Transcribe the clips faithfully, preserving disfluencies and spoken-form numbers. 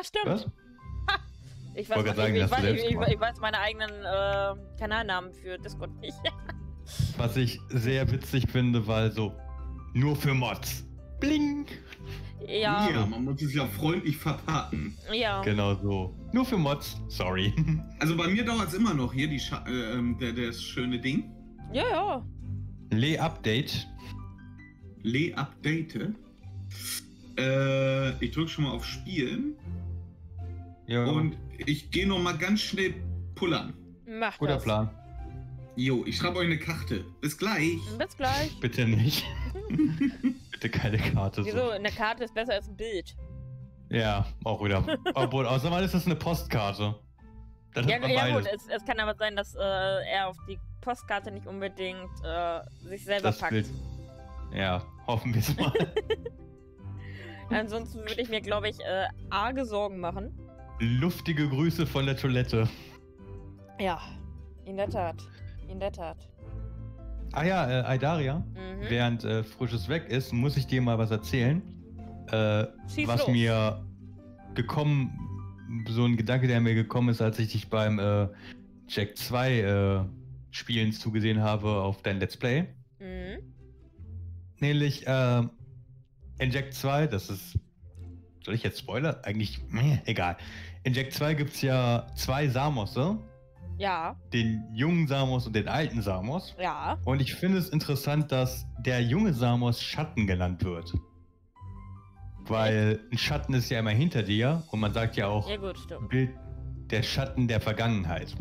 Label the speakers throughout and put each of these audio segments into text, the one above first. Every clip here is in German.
Speaker 1: stimmt.
Speaker 2: Was?
Speaker 1: Ha! Ich weiß,
Speaker 2: Wollte
Speaker 1: ich,
Speaker 2: sagen,
Speaker 1: ich,
Speaker 2: hast du
Speaker 1: weiß,
Speaker 2: selbst
Speaker 1: ich, ich,
Speaker 2: gemacht.
Speaker 1: ich weiß meine eigenen äh, Kanalnamen für Discord nicht.
Speaker 2: Was ich sehr witzig finde, weil so nur für Mods. Bling!
Speaker 1: Ja,
Speaker 3: Ja, man muss es ja freundlich verpacken.
Speaker 1: ja.
Speaker 2: Genau so. Nur für Mods. Sorry.
Speaker 3: Also bei mir dauert es immer noch hier, die Scha äh, ähm, der, das schöne Ding.
Speaker 1: Ja, ja.
Speaker 2: Le-Update.
Speaker 3: Le-Update. Äh, ich drücke schon mal auf Spielen.
Speaker 2: Ja,
Speaker 3: Und ich gehe noch mal ganz schnell pullern.
Speaker 1: Mach
Speaker 2: guter
Speaker 1: das.
Speaker 2: Plan.
Speaker 3: Jo, ich schreibe euch eine Karte. Bis gleich.
Speaker 1: Bis gleich.
Speaker 2: Bitte nicht. Bitte keine Karte.
Speaker 1: Wieso? Eine Karte ist besser als ein Bild.
Speaker 2: Ja, auch wieder. Obwohl, außerdem ist das eine Postkarte. Das
Speaker 1: Ja,
Speaker 2: hat man
Speaker 1: ja
Speaker 2: beides.
Speaker 1: gut, es, es kann aber sein, dass äh, er auf die Postkarte nicht unbedingt äh, sich selber
Speaker 2: Das
Speaker 1: packt.
Speaker 2: Bild. Ja, hoffen wir es mal.
Speaker 1: Ansonsten würde ich mir, glaube ich, äh, arge Sorgen machen.
Speaker 2: Luftige Grüße von der Toilette.
Speaker 1: Ja, in der Tat. In der Tat.
Speaker 2: Ah ja, äh, Aidaria,
Speaker 1: Mhm.
Speaker 2: während äh, Frisches weg ist, muss ich dir mal was erzählen. Äh,
Speaker 1: Schieß
Speaker 2: was
Speaker 1: los.
Speaker 2: mir gekommen, so ein Gedanke, der mir gekommen ist, als ich dich beim äh, Jack zwei äh, Spielen zugesehen habe auf dein Let's Play.
Speaker 1: Mhm.
Speaker 2: Nämlich äh, in Jack zwei, das ist. Soll ich jetzt Spoiler? Eigentlich, meh, egal. In Jack zwei gibt es ja zwei Samosse.
Speaker 1: Ja,
Speaker 2: Den jungen Samos und den alten Samos.
Speaker 1: ja.
Speaker 2: Und ich finde es interessant, dass der junge Samos Schatten genannt wird. Weil ein Schatten ist ja immer hinter dir und man sagt ja auch
Speaker 1: Ja gut, stimmt.
Speaker 2: Bild der Schatten der Vergangenheit.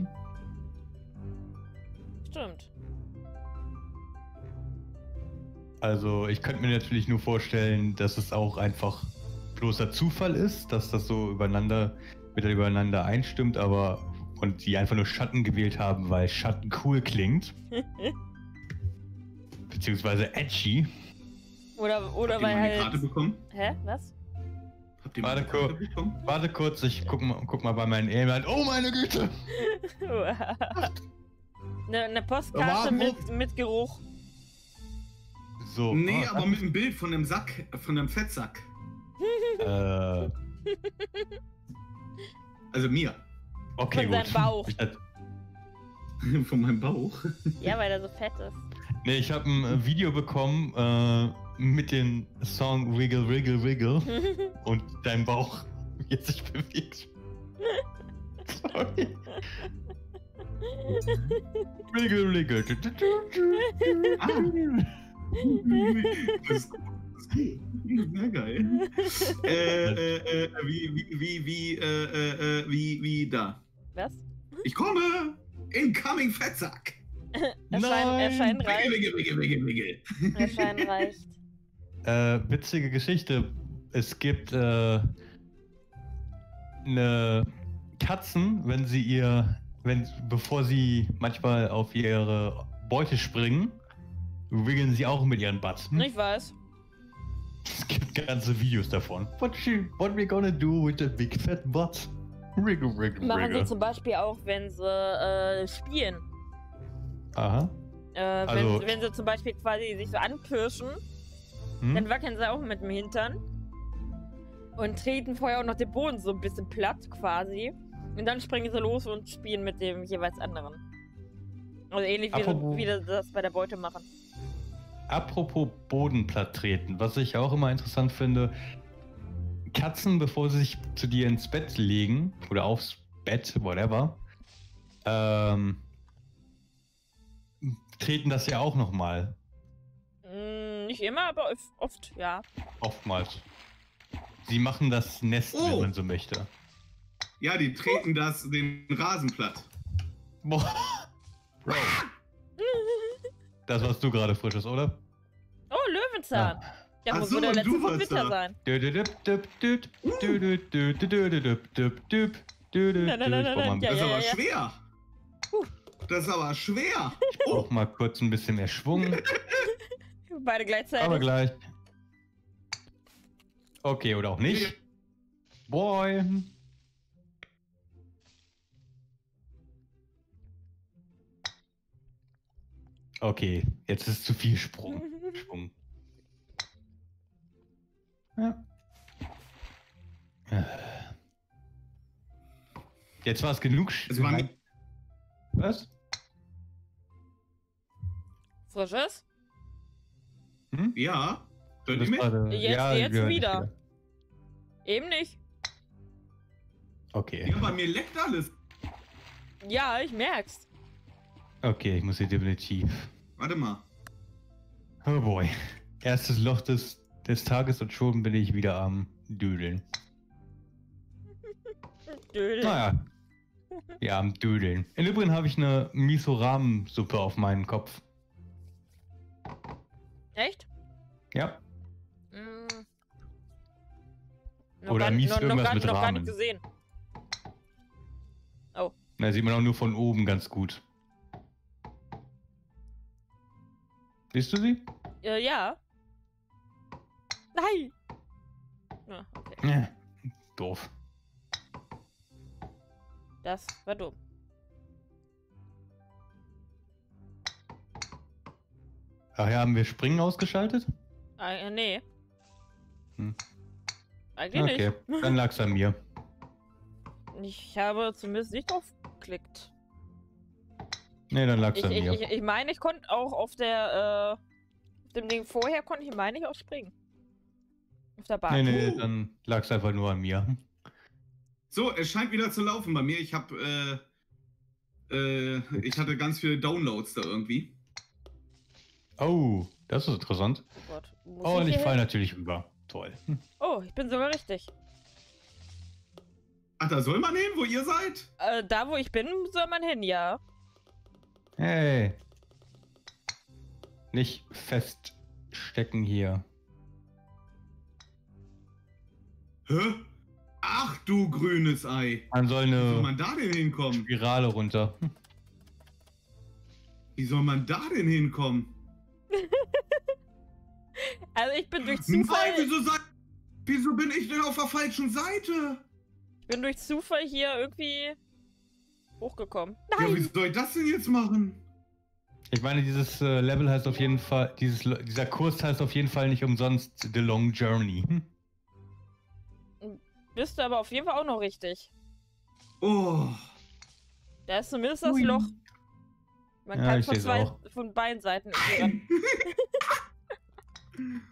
Speaker 1: Stimmt.
Speaker 2: Also ich könnte mir natürlich nur vorstellen, dass es auch einfach bloßer Zufall ist, dass das so übereinander, wieder übereinander einstimmt, aber und die einfach nur Schatten gewählt haben, weil Schatten cool klingt. Beziehungsweise edgy.
Speaker 1: Oder, oder
Speaker 3: Habt ihr
Speaker 1: weil
Speaker 3: mal eine Karte
Speaker 1: halt...
Speaker 3: bekommen?
Speaker 1: Hä? Was?
Speaker 3: Habt ihr mal
Speaker 2: Warte,
Speaker 3: eine Karte
Speaker 2: kurz.
Speaker 3: bekommen?
Speaker 2: Warte kurz, ich guck mal, guck mal bei meinen E-Mail. Oh meine Güte!
Speaker 1: Eine, eine Postkarte
Speaker 2: Warum?
Speaker 1: mit, mit Geruch.
Speaker 2: So.
Speaker 3: Nee,
Speaker 2: ah,
Speaker 3: aber mit einem Bild von einem Sack, von einem Fettsack.
Speaker 2: Äh,
Speaker 3: Also mir.
Speaker 2: okay,
Speaker 1: Von
Speaker 2: gut.
Speaker 1: seinem Bauch.
Speaker 2: Ich, hatte-
Speaker 3: Von meinem Bauch.
Speaker 1: Ja, weil er so fett ist.
Speaker 2: nee, ich habe ein äh, Video bekommen äh, mit dem Song Wiggle, Wiggle, Wiggle und dein Bauch, wie er sich bewegt. Sorry. Wiggle, Wiggle.
Speaker 3: Ah. Das ist gut. Das ist gut. Na geil. äh, äh, äh, wie, wie, wie, wie, äh, äh, äh, wie, wie da.
Speaker 1: Was?
Speaker 3: Ich komme! Incoming Fettsack!
Speaker 1: Erscheinen, erscheinen
Speaker 3: Wiggle,
Speaker 1: reicht.
Speaker 3: wiggle, wiggle, wiggle, wiggle.
Speaker 1: Erscheinen reicht.
Speaker 2: Äh, witzige Geschichte. Es gibt äh, eine Katzen, wenn sie ihr, wenn bevor sie manchmal auf ihre Beute springen, wiggeln sie auch mit ihren Butts.
Speaker 1: Ich weiß.
Speaker 2: Es gibt ganze Videos davon. What, she, what we gonna do with the big fat butt? Wiggle, wiggle,
Speaker 1: Machen sie
Speaker 2: wiggle.
Speaker 1: zum Beispiel auch, wenn sie äh, spielen.
Speaker 2: Aha.
Speaker 1: Äh, wenn,
Speaker 2: Also-
Speaker 1: wenn sie zum Beispiel quasi sich so anpirschen,
Speaker 2: Hm?
Speaker 1: dann wackeln sie auch mit dem Hintern. Und treten vorher auch noch den Boden so ein bisschen platt quasi. Und dann springen sie los und spielen mit dem jeweils anderen. Also ähnlich wie,
Speaker 2: Apropos-
Speaker 1: wie sie das bei der Beute machen.
Speaker 2: Apropos Bodenplatt treten, was ich auch immer interessant finde, Katzen, bevor sie sich zu dir ins Bett legen oder aufs Bett, whatever, ähm, treten das ja auch nochmal.
Speaker 1: Mm, nicht immer, aber öf- oft, ja.
Speaker 2: Oftmals. Sie machen das Nest,
Speaker 3: Oh.
Speaker 2: wenn man so möchte.
Speaker 3: Ja, die treten das, den Rasen platt.
Speaker 2: Boah. Bro. Das warst du gerade frisches, oder?
Speaker 1: Oh, Löwenzahn. Der
Speaker 3: Ach
Speaker 1: muss
Speaker 3: so,
Speaker 1: wohl der
Speaker 3: und
Speaker 1: letzte
Speaker 3: du
Speaker 1: vom
Speaker 3: warst
Speaker 1: Winter
Speaker 3: da.
Speaker 1: sein.
Speaker 2: Dü- dü- dü- dü- dü- dü- dü- dü- dü- dü- dü- dü- dü- dü- dü- dü-
Speaker 1: Nein, nein, nein,
Speaker 2: Ich brauch mal ein
Speaker 1: Ja,
Speaker 3: Das ist
Speaker 1: ja,
Speaker 3: aber
Speaker 1: ja.
Speaker 3: schwer. Das ist aber schwer.
Speaker 2: Ich brauch mal kurz ein bisschen mehr Schwung.
Speaker 1: Beide gleichzeitig.
Speaker 2: Aber gleich. Okay, oder auch nicht. Boy. Okay, jetzt ist zu viel Sprung. Schwung. Ja. Jetzt war es genug. Sch-
Speaker 3: Es war nicht-
Speaker 2: Was?
Speaker 1: Frisches?
Speaker 2: Hm?
Speaker 3: Ja. Hört
Speaker 2: Das
Speaker 3: ihr mich?
Speaker 2: gerade-
Speaker 1: Jetzt-
Speaker 2: ja,
Speaker 1: jetzt
Speaker 2: wir hören dich
Speaker 1: wieder. Eben nicht.
Speaker 2: Okay.
Speaker 3: Ja, bei mir leckt alles.
Speaker 1: Ja, ich merk's.
Speaker 2: Okay, ich muss hier definitiv.
Speaker 3: Warte mal.
Speaker 2: Oh boy. Erstes Loch des, des Tages und schon bin ich wieder am Düdeln.
Speaker 1: Dödel.
Speaker 2: Naja. Ja, am Düdeln. Im Übrigen habe ich eine Miso-Ramen-Suppe auf meinem Kopf.
Speaker 1: Echt?
Speaker 2: Ja.
Speaker 1: Mm.
Speaker 2: Oder
Speaker 1: gar,
Speaker 2: mies
Speaker 1: noch, noch,
Speaker 2: irgendwas
Speaker 1: gar,
Speaker 2: mit
Speaker 1: noch gar
Speaker 2: Rahmen.
Speaker 1: nicht gesehen.
Speaker 2: Da sieht man auch nur von oben ganz gut. Siehst du sie?
Speaker 1: Äh, ja. Nein! Ja, okay.
Speaker 2: Ja. Doof.
Speaker 1: Das war dumm.
Speaker 2: Ach ja, haben wir Springen ausgeschaltet?
Speaker 1: Äh, nee.
Speaker 2: Hm.
Speaker 1: Eigentlich
Speaker 2: Okay, dann lag's an mir.
Speaker 1: nicht. Ich habe zumindest nicht draufgeklickt.
Speaker 2: Nee, dann lag's
Speaker 1: Ich,
Speaker 2: an
Speaker 1: ich,
Speaker 2: mir.
Speaker 1: ich, ich meine, ich konnte auch auf der, äh, auf dem Ding vorher konnte ich, meine ich, auch springen. Auf der Bahn.
Speaker 2: Nee, nee,
Speaker 3: Uh.
Speaker 2: dann lag's einfach nur an mir.
Speaker 3: So, es scheint wieder zu laufen bei mir. Ich habe, äh, äh, ich hatte ganz viele Downloads da irgendwie.
Speaker 2: Oh, das ist interessant.
Speaker 1: Oh Gott. Muss
Speaker 2: Oh, und ich
Speaker 1: hier
Speaker 2: fall
Speaker 1: hin?
Speaker 2: natürlich rüber. Toll. Hm.
Speaker 1: Oh, ich bin sogar richtig.
Speaker 3: Ach, da soll man hin, wo ihr seid?
Speaker 1: Äh, da wo ich bin, soll man hin, ja.
Speaker 2: Hey. Nicht feststecken hier.
Speaker 3: Hä? Ach du grünes Ei.
Speaker 2: Man soll
Speaker 3: Wie soll
Speaker 2: eine
Speaker 3: man da denn hinkommen?
Speaker 2: Spirale runter. Hm.
Speaker 3: Wie soll man da denn hinkommen?
Speaker 1: Also ich bin durch
Speaker 3: Nein,
Speaker 1: Zufall,
Speaker 3: wieso, sei, wieso bin ich denn auf der falschen Seite?
Speaker 1: ich bin durch Zufall hier irgendwie hochgekommen.
Speaker 3: Ja, wie
Speaker 1: Nein!
Speaker 3: soll ich das denn jetzt machen?
Speaker 2: Ich meine, dieses äh, Level heißt auf jeden Fall, dieses, Le- dieser Kurs heißt auf jeden Fall nicht umsonst The Long Journey. Hm.
Speaker 1: Bist du aber auf jeden Fall auch noch richtig.
Speaker 3: Oh.
Speaker 1: Da ist zumindest das
Speaker 2: Ui.
Speaker 1: Loch. Man
Speaker 2: Ja,
Speaker 1: kann
Speaker 2: ich
Speaker 1: von,
Speaker 2: seh's
Speaker 1: zwei,
Speaker 2: auch.
Speaker 1: von beiden Seiten irgendwie ran.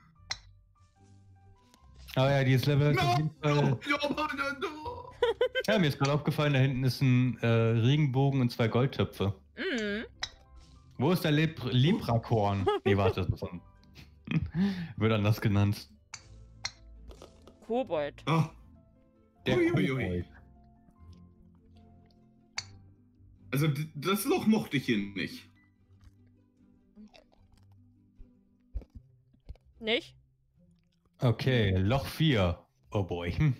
Speaker 2: Aber ja, dieses Level ist auf
Speaker 3: No,
Speaker 2: jeden Fall.
Speaker 3: no, no, no.
Speaker 2: Ja, mir ist gerade aufgefallen, da hinten ist ein äh, Regenbogen und zwei Goldtöpfe.
Speaker 1: Mhm.
Speaker 2: Wo ist der Leb Leprakorn? Nee, warte, das ist ein wird anders genannt.
Speaker 1: Kobold.
Speaker 3: Oh.
Speaker 2: Der
Speaker 3: Ui, ui, ui.
Speaker 2: Kobold.
Speaker 3: Also d- das Loch mochte ich hier nicht.
Speaker 1: Nicht?
Speaker 2: Okay, Loch vier. Oh boy. Hm.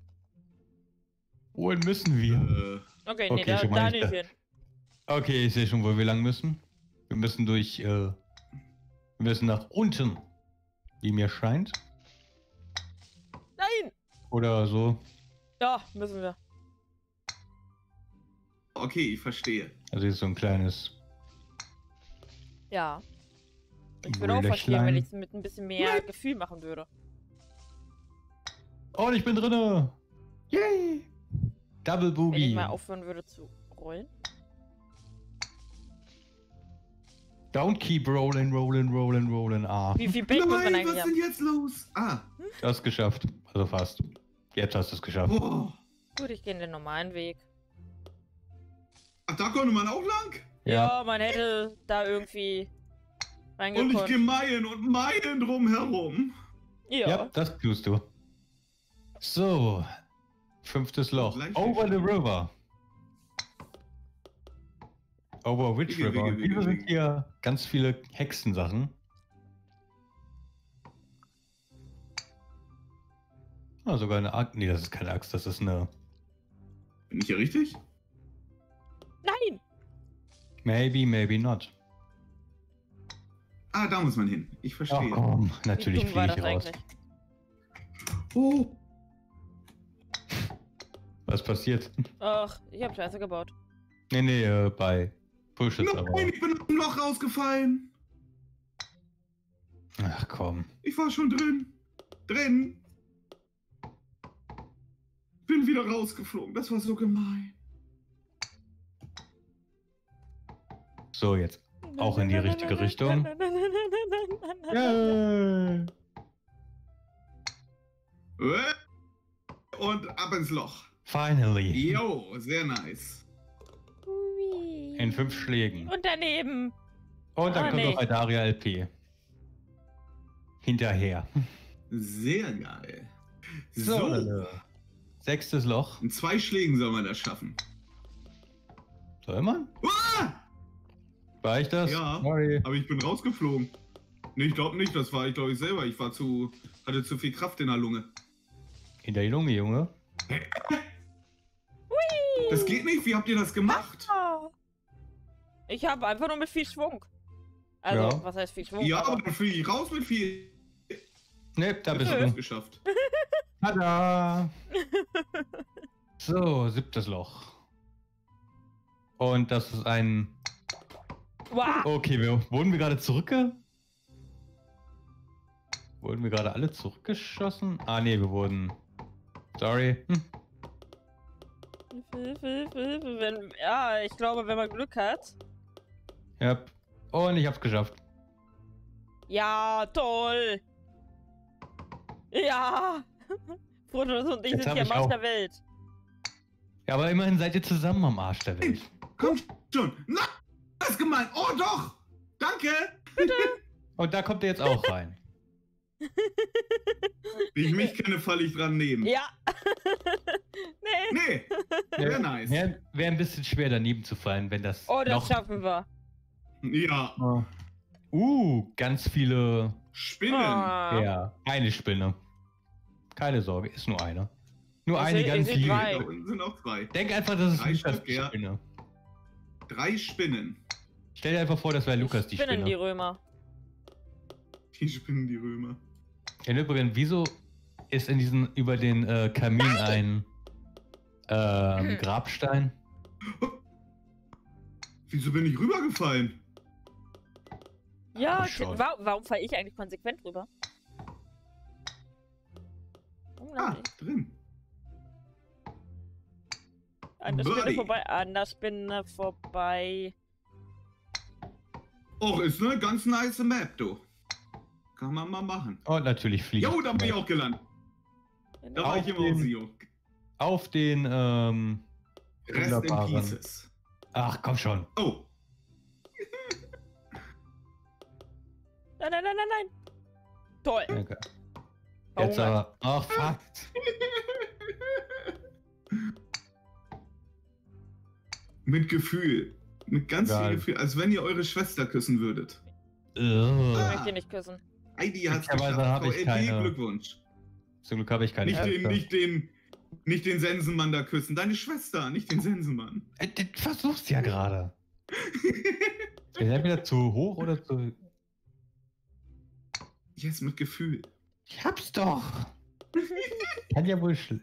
Speaker 2: Wohin müssen wir?
Speaker 3: Äh,
Speaker 1: Okay, nee,
Speaker 2: Okay,
Speaker 1: da,
Speaker 2: schon mal
Speaker 1: da
Speaker 2: nicht
Speaker 1: nicht
Speaker 2: da.
Speaker 1: hin.
Speaker 2: Okay, ich sehe schon, wo wir lang müssen. Wir müssen durch, äh, wir müssen nach unten, wie mir scheint.
Speaker 1: Nein!
Speaker 2: Oder so.
Speaker 1: Ja, müssen wir.
Speaker 3: okay, ich verstehe.
Speaker 2: Also hier ist so ein kleines.
Speaker 1: Ja. Ich würde auch verstehen,
Speaker 2: Löchlein.
Speaker 1: wenn ich es mit ein bisschen mehr Gefühl machen würde.
Speaker 2: Oh, und ich bin drinne! Yay! Double
Speaker 1: Wenn ich
Speaker 2: Boogie.
Speaker 1: mal aufhören würde zu rollen.
Speaker 2: Don't keep rolling, rolling, rolling, rolling. Ah,
Speaker 1: Wie viel Bait muss man
Speaker 3: Nein,
Speaker 1: eigentlich
Speaker 3: was ist
Speaker 1: haben?
Speaker 3: denn jetzt los? Ah.
Speaker 2: du hast es geschafft. Also fast. Jetzt hast du es geschafft.
Speaker 3: Oh.
Speaker 1: Gut, ich gehe den normalen Weg.
Speaker 3: Ach, da konnte man auch lang?
Speaker 1: Ja, man hätte da irgendwie
Speaker 3: Und ich
Speaker 1: reingekommen.
Speaker 3: gehe Meilen und Meilen drumherum.
Speaker 1: Ja.
Speaker 2: Ja, das tust du. So. Fünftes Loch.
Speaker 3: Gleich
Speaker 2: Over the
Speaker 3: schon.
Speaker 2: river. Over which
Speaker 3: Wigge,
Speaker 2: river?
Speaker 3: wigge, wigge,
Speaker 2: Hier sind
Speaker 3: wigge.
Speaker 2: hier ganz viele Hexensachen. Ah, sogar eine Axt. Nee, das ist keine Axt, das ist eine.
Speaker 3: Bin ich hier richtig?
Speaker 1: Nein!
Speaker 2: Maybe, maybe not.
Speaker 3: Ah, da muss man hin. Ich
Speaker 2: Ach
Speaker 3: verstehe.
Speaker 2: komm,
Speaker 1: Wie
Speaker 2: natürlich
Speaker 1: dumm war
Speaker 2: fliege
Speaker 1: das
Speaker 2: ich raus.
Speaker 1: eigentlich?
Speaker 3: Oh.
Speaker 2: Was passiert?
Speaker 1: Ach, ich hab Scheiße gebaut.
Speaker 2: Nee, nee, äh, bei Bullshit,
Speaker 3: Nein,
Speaker 2: aber.
Speaker 3: ich bin aus dem Loch rausgefallen.
Speaker 2: Ach komm.
Speaker 3: Ich war schon drin. Drin. Bin wieder rausgeflogen. Das war so gemein.
Speaker 2: So, jetzt auch in die richtige Richtung. Yay!
Speaker 3: Und ab ins Loch.
Speaker 2: Finally.
Speaker 3: Jo, sehr nice.
Speaker 2: In fünf Schlägen.
Speaker 1: Und daneben.
Speaker 2: Und dann
Speaker 1: Ah,
Speaker 2: kommt
Speaker 1: nee.
Speaker 2: noch Aldaria L P. Hinterher.
Speaker 3: Sehr geil.
Speaker 2: So,
Speaker 3: So,
Speaker 2: Leute. Sechstes Loch.
Speaker 3: in zwei Schlägen soll man das schaffen.
Speaker 2: Soll man?
Speaker 3: Ah!
Speaker 2: War ich das?
Speaker 3: Ja.
Speaker 2: Sorry.
Speaker 3: Aber ich bin rausgeflogen. Nee, ich glaube nicht, das war ich glaube ich selber. Ich war zu, hatte zu viel Kraft in der Lunge.
Speaker 2: Hinter die Lunge, Junge.
Speaker 3: Das geht nicht, wie habt ihr das gemacht?
Speaker 1: Ah. Ich habe einfach nur mit viel Schwung. Also,
Speaker 2: Ja.
Speaker 1: was heißt viel Schwung?
Speaker 3: Ja, aber dann fliege ich raus mit viel.
Speaker 2: Ne, da bist
Speaker 3: Ich
Speaker 2: du.
Speaker 3: hab's geschafft.
Speaker 2: Tada! So, siebtes Loch. Und das ist ein...
Speaker 1: Wow.
Speaker 2: Okay, wir, wurden wir gerade zurückge... Wurden wir gerade alle zurückgeschossen? Ah, nee, wir wurden... Sorry. Hm.
Speaker 1: Hilfe, Hilfe, Hilfe. Wenn, ja, ich glaube, wenn man Glück hat.
Speaker 2: Ja. Und ich hab's geschafft.
Speaker 1: Ja, toll. Ja. Frodo und ich
Speaker 2: Jetzt
Speaker 1: sind
Speaker 2: hab
Speaker 1: hier
Speaker 2: ich
Speaker 1: am Arsch
Speaker 2: auch-
Speaker 1: der Welt.
Speaker 2: Ja, aber immerhin seid ihr zusammen am Arsch der Welt.
Speaker 3: Komm schon. Na, das ist gemein. Oh doch. Danke.
Speaker 2: Und da kommt ihr jetzt auch rein.
Speaker 3: Wie ich mich kenne, falle ich dran neben.
Speaker 1: Ja. Nee.
Speaker 3: Nee. Sehr nice.
Speaker 2: Wäre wär ein bisschen schwer daneben zu fallen, wenn das
Speaker 1: Oh, das
Speaker 2: noch...
Speaker 1: schaffen wir.
Speaker 3: Ja.
Speaker 2: Uh, ganz viele...
Speaker 3: Spinnen.
Speaker 1: Ah.
Speaker 2: Ja, eine Spinne. Keine Sorge, ist nur eine. Nur
Speaker 1: Ich
Speaker 2: eine
Speaker 1: seh- ich
Speaker 2: ganz
Speaker 1: seh
Speaker 2: viele.
Speaker 1: drei.
Speaker 3: Da unten sind auch zwei.
Speaker 2: Denk einfach, das ist
Speaker 3: Drei
Speaker 2: Lukas
Speaker 3: Stück,
Speaker 2: die
Speaker 3: ja.
Speaker 2: Spinne.
Speaker 3: Drei Spinnen.
Speaker 2: Stell dir einfach vor, das wäre Lukas die
Speaker 1: Spinnen die
Speaker 2: Spinne.
Speaker 1: Römer.
Speaker 3: Die Spinnen, die Römer.
Speaker 2: Im Übrigen, wieso ist in diesen über den äh, Kamin ein ähm,
Speaker 1: Hm.
Speaker 2: Grabstein?
Speaker 3: Wieso bin ich rübergefallen?
Speaker 1: Ja,
Speaker 2: Ach, schon.
Speaker 1: wa warum falle ich eigentlich konsequent rüber?
Speaker 3: Ah,
Speaker 1: Unglaublich.
Speaker 3: drin.
Speaker 1: An der Spinne
Speaker 3: Buddy.
Speaker 1: vorbei, an der Spinne vorbei.
Speaker 3: Och, ist eine ganz nice Map, du. Kann man mal machen.
Speaker 2: Und natürlich fliegt.
Speaker 3: Jo, da bin ich auch gelandet. Da war
Speaker 2: Auf
Speaker 3: ich im
Speaker 2: den-
Speaker 3: Ausio.
Speaker 2: Auf den, ähm,
Speaker 3: Rest in
Speaker 2: wunderbaren-
Speaker 3: Pieces.
Speaker 2: Ach, komm schon.
Speaker 3: Oh.
Speaker 1: Nein, nein, nein, nein, nein. Toll.
Speaker 2: Okay.
Speaker 1: Oh,
Speaker 2: Jetzt
Speaker 1: Mann.
Speaker 2: aber. Ach, fuck.
Speaker 3: Mit Gefühl. Mit ganz
Speaker 2: Geil.
Speaker 3: viel Gefühl. Als wenn ihr eure Schwester küssen würdet.
Speaker 1: Ich
Speaker 2: Ugh.
Speaker 1: möchte ihn nicht küssen.
Speaker 3: Heidi hat's
Speaker 2: Glücklicherweise
Speaker 3: geschafft.
Speaker 2: hab ich
Speaker 3: V L P,
Speaker 2: keine-
Speaker 3: Glückwunsch.
Speaker 2: Zum Glück habe ich keine
Speaker 3: Nicht den,
Speaker 2: Schwester.
Speaker 3: nicht den, nicht den Sensenmann da küssen. Deine Schwester, nicht den Sensenmann.
Speaker 2: Äh, du versuchst ja gerade. Ist er wieder zu hoch oder zu.
Speaker 3: Jetzt mit Gefühl.
Speaker 2: Ich hab's doch. Kann ja wohl schl.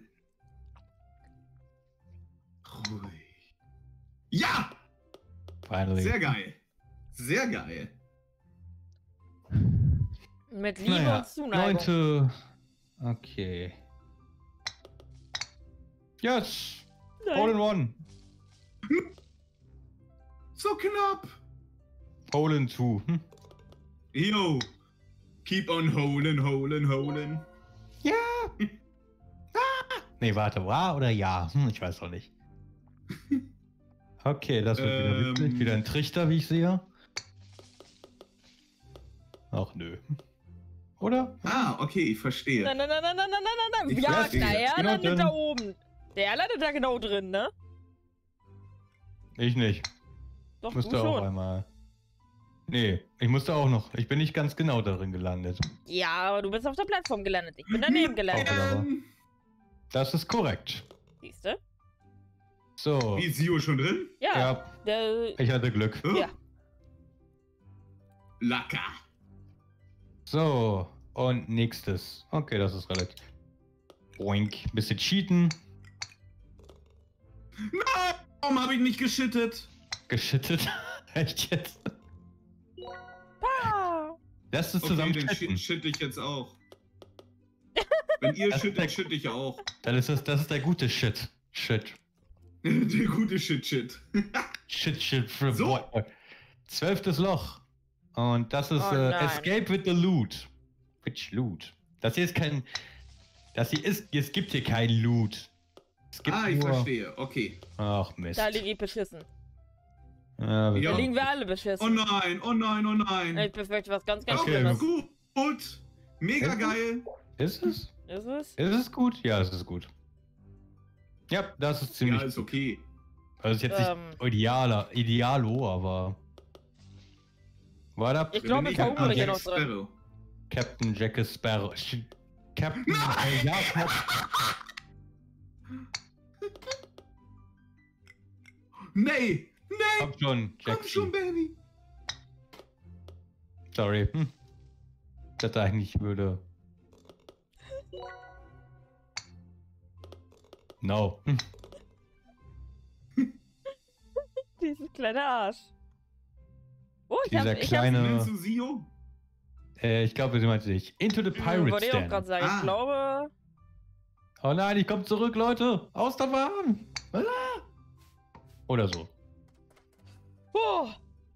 Speaker 3: Ruhig. Ja!
Speaker 2: Finally.
Speaker 3: Sehr geil. Sehr geil.
Speaker 1: Mit Liebe
Speaker 2: Naja,
Speaker 1: und Zuneigung.
Speaker 2: Leute. Okay. Yes! Hole in one.
Speaker 3: So knapp.
Speaker 2: Hole in two. Hm.
Speaker 3: Yo. Keep on holen, holen, holen.
Speaker 2: Ja! Ah! Nee, warte, war oder ja? Hm, ich weiß auch nicht. Okay, das wird wieder
Speaker 3: Ähm.
Speaker 2: witzig. Wieder ein Trichter, wie ich sehe. Ach nö. Oder?
Speaker 3: Ah, okay, ich verstehe.
Speaker 1: Nein, nein, nein, nein, nein, nein, nein, nein.
Speaker 3: Ich
Speaker 1: Ja,
Speaker 3: weiß nicht,
Speaker 1: na, er
Speaker 2: genau
Speaker 1: landet
Speaker 2: drin.
Speaker 1: da oben. Der landet da genau drin, ne?
Speaker 2: Ich nicht.
Speaker 1: Doch,
Speaker 2: Musste
Speaker 1: du
Speaker 2: auch
Speaker 1: schon.
Speaker 2: einmal. Nee, ich musste auch noch. Ich bin nicht ganz genau darin gelandet.
Speaker 1: Ja, aber du bist auf der Plattform gelandet. Ich bin daneben gelandet.
Speaker 2: aber-
Speaker 3: Ähm,
Speaker 2: Das ist korrekt.
Speaker 1: Siehst du?
Speaker 2: So.
Speaker 3: wie ist Sio schon drin?
Speaker 1: Ja.
Speaker 2: Ja,
Speaker 1: Der,
Speaker 2: ich hatte Glück.
Speaker 3: Oh.
Speaker 1: Ja.
Speaker 3: Lacker.
Speaker 2: So, und nächstes. Okay, das ist relativ. Boink. Bisschen cheaten.
Speaker 3: Nein! Warum habe ich nicht geschittet?
Speaker 2: Geschittet. Echt jetzt?
Speaker 1: ah,
Speaker 2: Lass uns
Speaker 3: Okay,
Speaker 2: zusammen
Speaker 3: dann
Speaker 2: cheaten.
Speaker 3: shit, shit ich jetzt auch. Wenn ihr
Speaker 2: Das
Speaker 3: shit,
Speaker 2: ist
Speaker 3: dann shit ich auch.
Speaker 2: Dann ist das, das ist der gute Shit. Shit.
Speaker 3: Der gute Shit, Shit.
Speaker 2: Shit, shit, for
Speaker 3: So.
Speaker 2: boy. Zwölftes Loch. Und das ist
Speaker 1: Oh
Speaker 2: äh,
Speaker 1: nein.
Speaker 2: Escape with the Loot. Which Loot? Das hier ist kein... Das hier ist... Es gibt hier kein Loot. Es gibt
Speaker 3: Ah, ich
Speaker 2: nur...
Speaker 3: verstehe. Okay.
Speaker 2: Ach, Mist.
Speaker 1: Da liege ich beschissen.
Speaker 2: Ja, wir-
Speaker 3: Ja.
Speaker 1: Da liegen wir alle
Speaker 3: Oh
Speaker 1: beschissen.
Speaker 3: nein, oh nein, oh nein.
Speaker 1: Ich befürchte was ganz, ganz
Speaker 2: Okay.
Speaker 1: Schlimmes.
Speaker 3: Gut, gut. Mega
Speaker 2: Ist es?
Speaker 3: geil.
Speaker 2: Ist es?
Speaker 1: Ist es?
Speaker 2: Ist es gut? Ja, es ist gut. Ja, das ist ziemlich...
Speaker 3: Ja, ist okay.
Speaker 2: Also ist jetzt nicht
Speaker 1: Ähm.
Speaker 2: idealer, idealo, aber... War da
Speaker 1: Ich glaube, ich verhungere hier noch drin.
Speaker 3: Sparrow.
Speaker 2: Captain Jack Sparrow? Sch- Captain... Äh, ja, Cap
Speaker 3: Nee, nee,
Speaker 2: komm schon,
Speaker 3: komm schon,
Speaker 2: Jackson.
Speaker 3: Baby.
Speaker 2: Sorry. Hm. Ich dachte eigentlich, ich würde... No. Hm.
Speaker 1: Dieses kleine Arsch. Oh, ich
Speaker 2: Dieser
Speaker 1: hab, ich
Speaker 2: kleine-
Speaker 3: Nennst du Sio?
Speaker 2: Äh, ich glaube, sie meinte dich. Into the
Speaker 1: hab,
Speaker 2: Pirate
Speaker 1: wollte ich auch
Speaker 2: Stand.
Speaker 1: gerade sagen.
Speaker 3: Ah.
Speaker 1: Ich glaube,
Speaker 2: Oh nein, ich komme zurück, Leute. Aus der Bahn. Ah. Oder so.
Speaker 1: oh,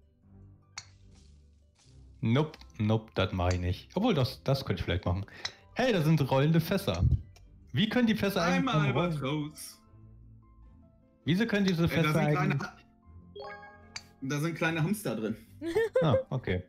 Speaker 2: Nope, nope, das mache ich nicht. Obwohl, das, das könnte ich vielleicht machen. Hey, da sind rollende Fässer. Wie können die Fässer eigentlich
Speaker 3: Einmal
Speaker 2: rollen?
Speaker 3: Albatros.
Speaker 2: Wieso können diese
Speaker 3: Äh, da,
Speaker 2: Fässer
Speaker 3: sind kleine,
Speaker 2: eigentlich...
Speaker 3: Ha- da sind kleine Hamster drin.
Speaker 2: Ah, okay.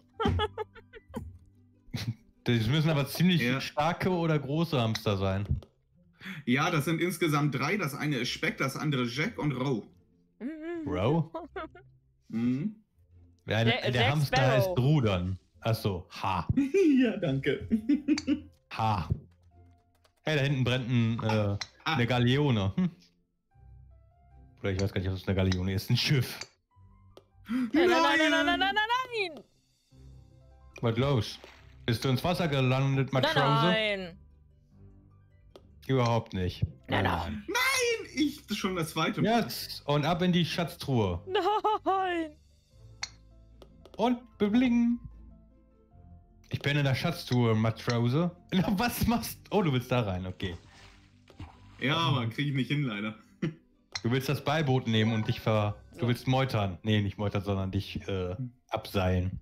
Speaker 2: Das müssen aber ziemlich
Speaker 3: Ja.
Speaker 2: starke oder große Hamster sein.
Speaker 3: Ja, das sind insgesamt drei. Das eine ist Speck, das andere Jack und Row.
Speaker 2: Bro?
Speaker 3: Mhm.
Speaker 2: Der,
Speaker 1: Jack-
Speaker 2: der
Speaker 1: Jack
Speaker 2: Hamster
Speaker 1: Sparrow.
Speaker 2: heißt Rudern. Achso, ha.
Speaker 3: Ja, danke.
Speaker 2: Ha. Hey, da hinten brennt ein, äh,
Speaker 3: Ah.
Speaker 2: eine Galeone. Hm. Oder ich weiß gar nicht, ob es eine Galeone ist. Ein Schiff.
Speaker 1: Nein, nein, nein, nein, nein, nein, nein, nein,
Speaker 2: Was los? Bist du ins Wasser gelandet,
Speaker 1: nein,
Speaker 2: Matrose?
Speaker 1: nein,
Speaker 2: Überhaupt nicht.
Speaker 1: Nein, nein.
Speaker 3: Ich schon das zweite Mal.
Speaker 2: Jetzt und ab in die Schatztruhe.
Speaker 1: nein.
Speaker 2: Und beblingen. Ich bin in der Schatztruhe, Matrose. Na, was machst du? Oh, du willst da rein, okay.
Speaker 3: Ja, aber krieg ich nicht hin, leider.
Speaker 2: Du willst das Beiboot nehmen und dich ver...
Speaker 1: So.
Speaker 2: Du willst meutern. Nee, nicht meutern, sondern dich äh, abseilen.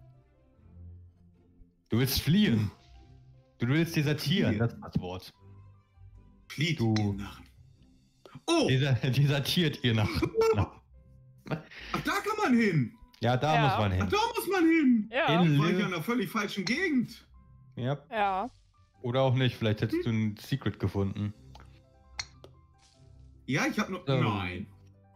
Speaker 2: Du willst fliehen. Du willst desertieren,
Speaker 3: Fliehen.
Speaker 2: das ist das Wort.
Speaker 3: Flieht,
Speaker 2: Du-
Speaker 3: ihr Narren. Oh,
Speaker 2: Deser desertiert ihr nach. nach.
Speaker 3: ach, da kann man hin.
Speaker 2: Ja, da
Speaker 1: Ja.
Speaker 2: muss man
Speaker 3: Ach,
Speaker 2: hin.
Speaker 3: da muss man hin.
Speaker 1: Ja,
Speaker 2: In-
Speaker 3: War ich ja in einer völlig falschen Gegend.
Speaker 2: Ja.
Speaker 1: ja.
Speaker 2: Oder auch nicht, vielleicht hättest du ein Secret gefunden.
Speaker 3: Ja, ich hab nur...
Speaker 2: So.
Speaker 3: Nein.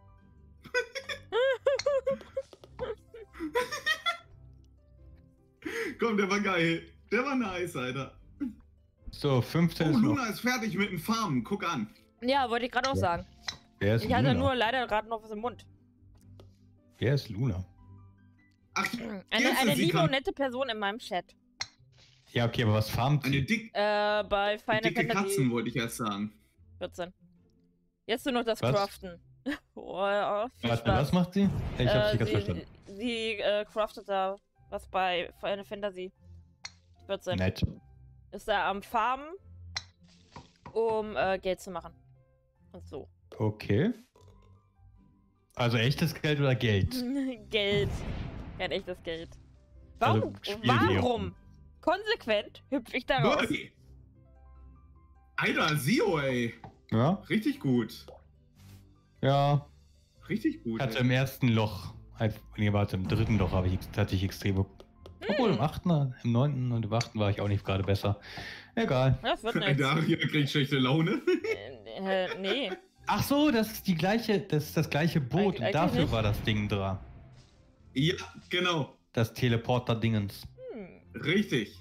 Speaker 3: Komm, der war geil. Der war nice, Alter.
Speaker 2: So, fünfzehn
Speaker 3: Oh,
Speaker 2: ist noch.
Speaker 3: Luna ist fertig mit dem Farmen. Guck an.
Speaker 1: Ja, wollte ich gerade auch
Speaker 2: Ja.
Speaker 1: sagen.
Speaker 2: Wer ist
Speaker 1: Ich hatte
Speaker 2: Luna?
Speaker 1: nur leider gerade noch was im Mund.
Speaker 2: Wer ist Luna?
Speaker 3: Ach,
Speaker 1: Eine,
Speaker 3: Jetzt
Speaker 1: eine
Speaker 3: ist sie
Speaker 1: liebe
Speaker 3: dran.
Speaker 1: und nette Person in meinem Chat.
Speaker 2: Ja, okay, aber was farmt
Speaker 3: eine
Speaker 2: sie?
Speaker 3: dick,
Speaker 1: Äh, bei Final
Speaker 3: dicke
Speaker 1: Fantasy
Speaker 3: Katzen, wollte ich erst sagen.
Speaker 1: vierzehn. Jetzt nur noch das
Speaker 2: Was?
Speaker 1: Craften. oh, ja, viel
Speaker 2: Warte,
Speaker 1: Spaß.
Speaker 2: was macht sie? Ich hab's nicht ganz
Speaker 1: sie,
Speaker 2: verstanden.
Speaker 1: Sie äh, craftet da was bei Final Fantasy vierzehn.
Speaker 2: Nett.
Speaker 1: Ist da am Farmen, um äh, Geld zu machen. Und so.
Speaker 2: Okay. Also echtes Geld oder Geld?
Speaker 1: Geld. Kein echtes Geld. Warum?
Speaker 2: Also Spielwährung.
Speaker 1: warum? Konsequent hüpfe ich da raus.
Speaker 3: Boy. Alter, Sio, ey.
Speaker 2: Ja?
Speaker 3: Richtig gut.
Speaker 2: Ja.
Speaker 3: Richtig gut.
Speaker 2: Ich hatte
Speaker 3: ey.
Speaker 2: im ersten Loch, halt, nee, warte, im dritten Loch habe ich, hatte ich extreme. Obwohl, im achten, im neunten und im achten war ich auch nicht gerade besser. Egal.
Speaker 1: Das wird nichts.
Speaker 3: Daria kriegt schlechte Laune.
Speaker 1: äh, äh, nee.
Speaker 2: Ach so, das ist die gleiche, das ist das gleiche Boot
Speaker 1: Eig-
Speaker 2: und
Speaker 1: eigentlich
Speaker 2: dafür
Speaker 1: nicht.
Speaker 2: war das Ding dran.
Speaker 3: Ja, genau.
Speaker 2: Das Teleporter-Dingens.
Speaker 1: Hm.
Speaker 3: Richtig.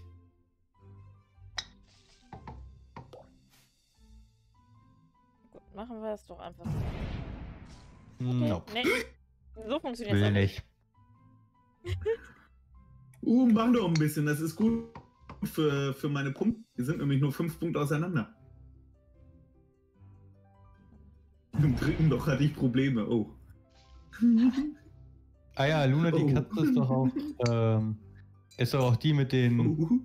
Speaker 1: Gut, machen wir es doch einfach. Okay.
Speaker 2: Nope.
Speaker 1: Nee. So funktioniert
Speaker 2: Will
Speaker 1: es
Speaker 2: nicht.
Speaker 3: Uh, mach doch ein bisschen. Das ist gut für, für meine Punkte. Wir sind nämlich nur fünf Punkte auseinander. Im dritten Loch hatte ich Probleme. Oh.
Speaker 2: Ah ja, Luna, die
Speaker 3: Oh.
Speaker 2: Katze ist doch auch, ähm, ist doch auch die mit den
Speaker 3: Oh.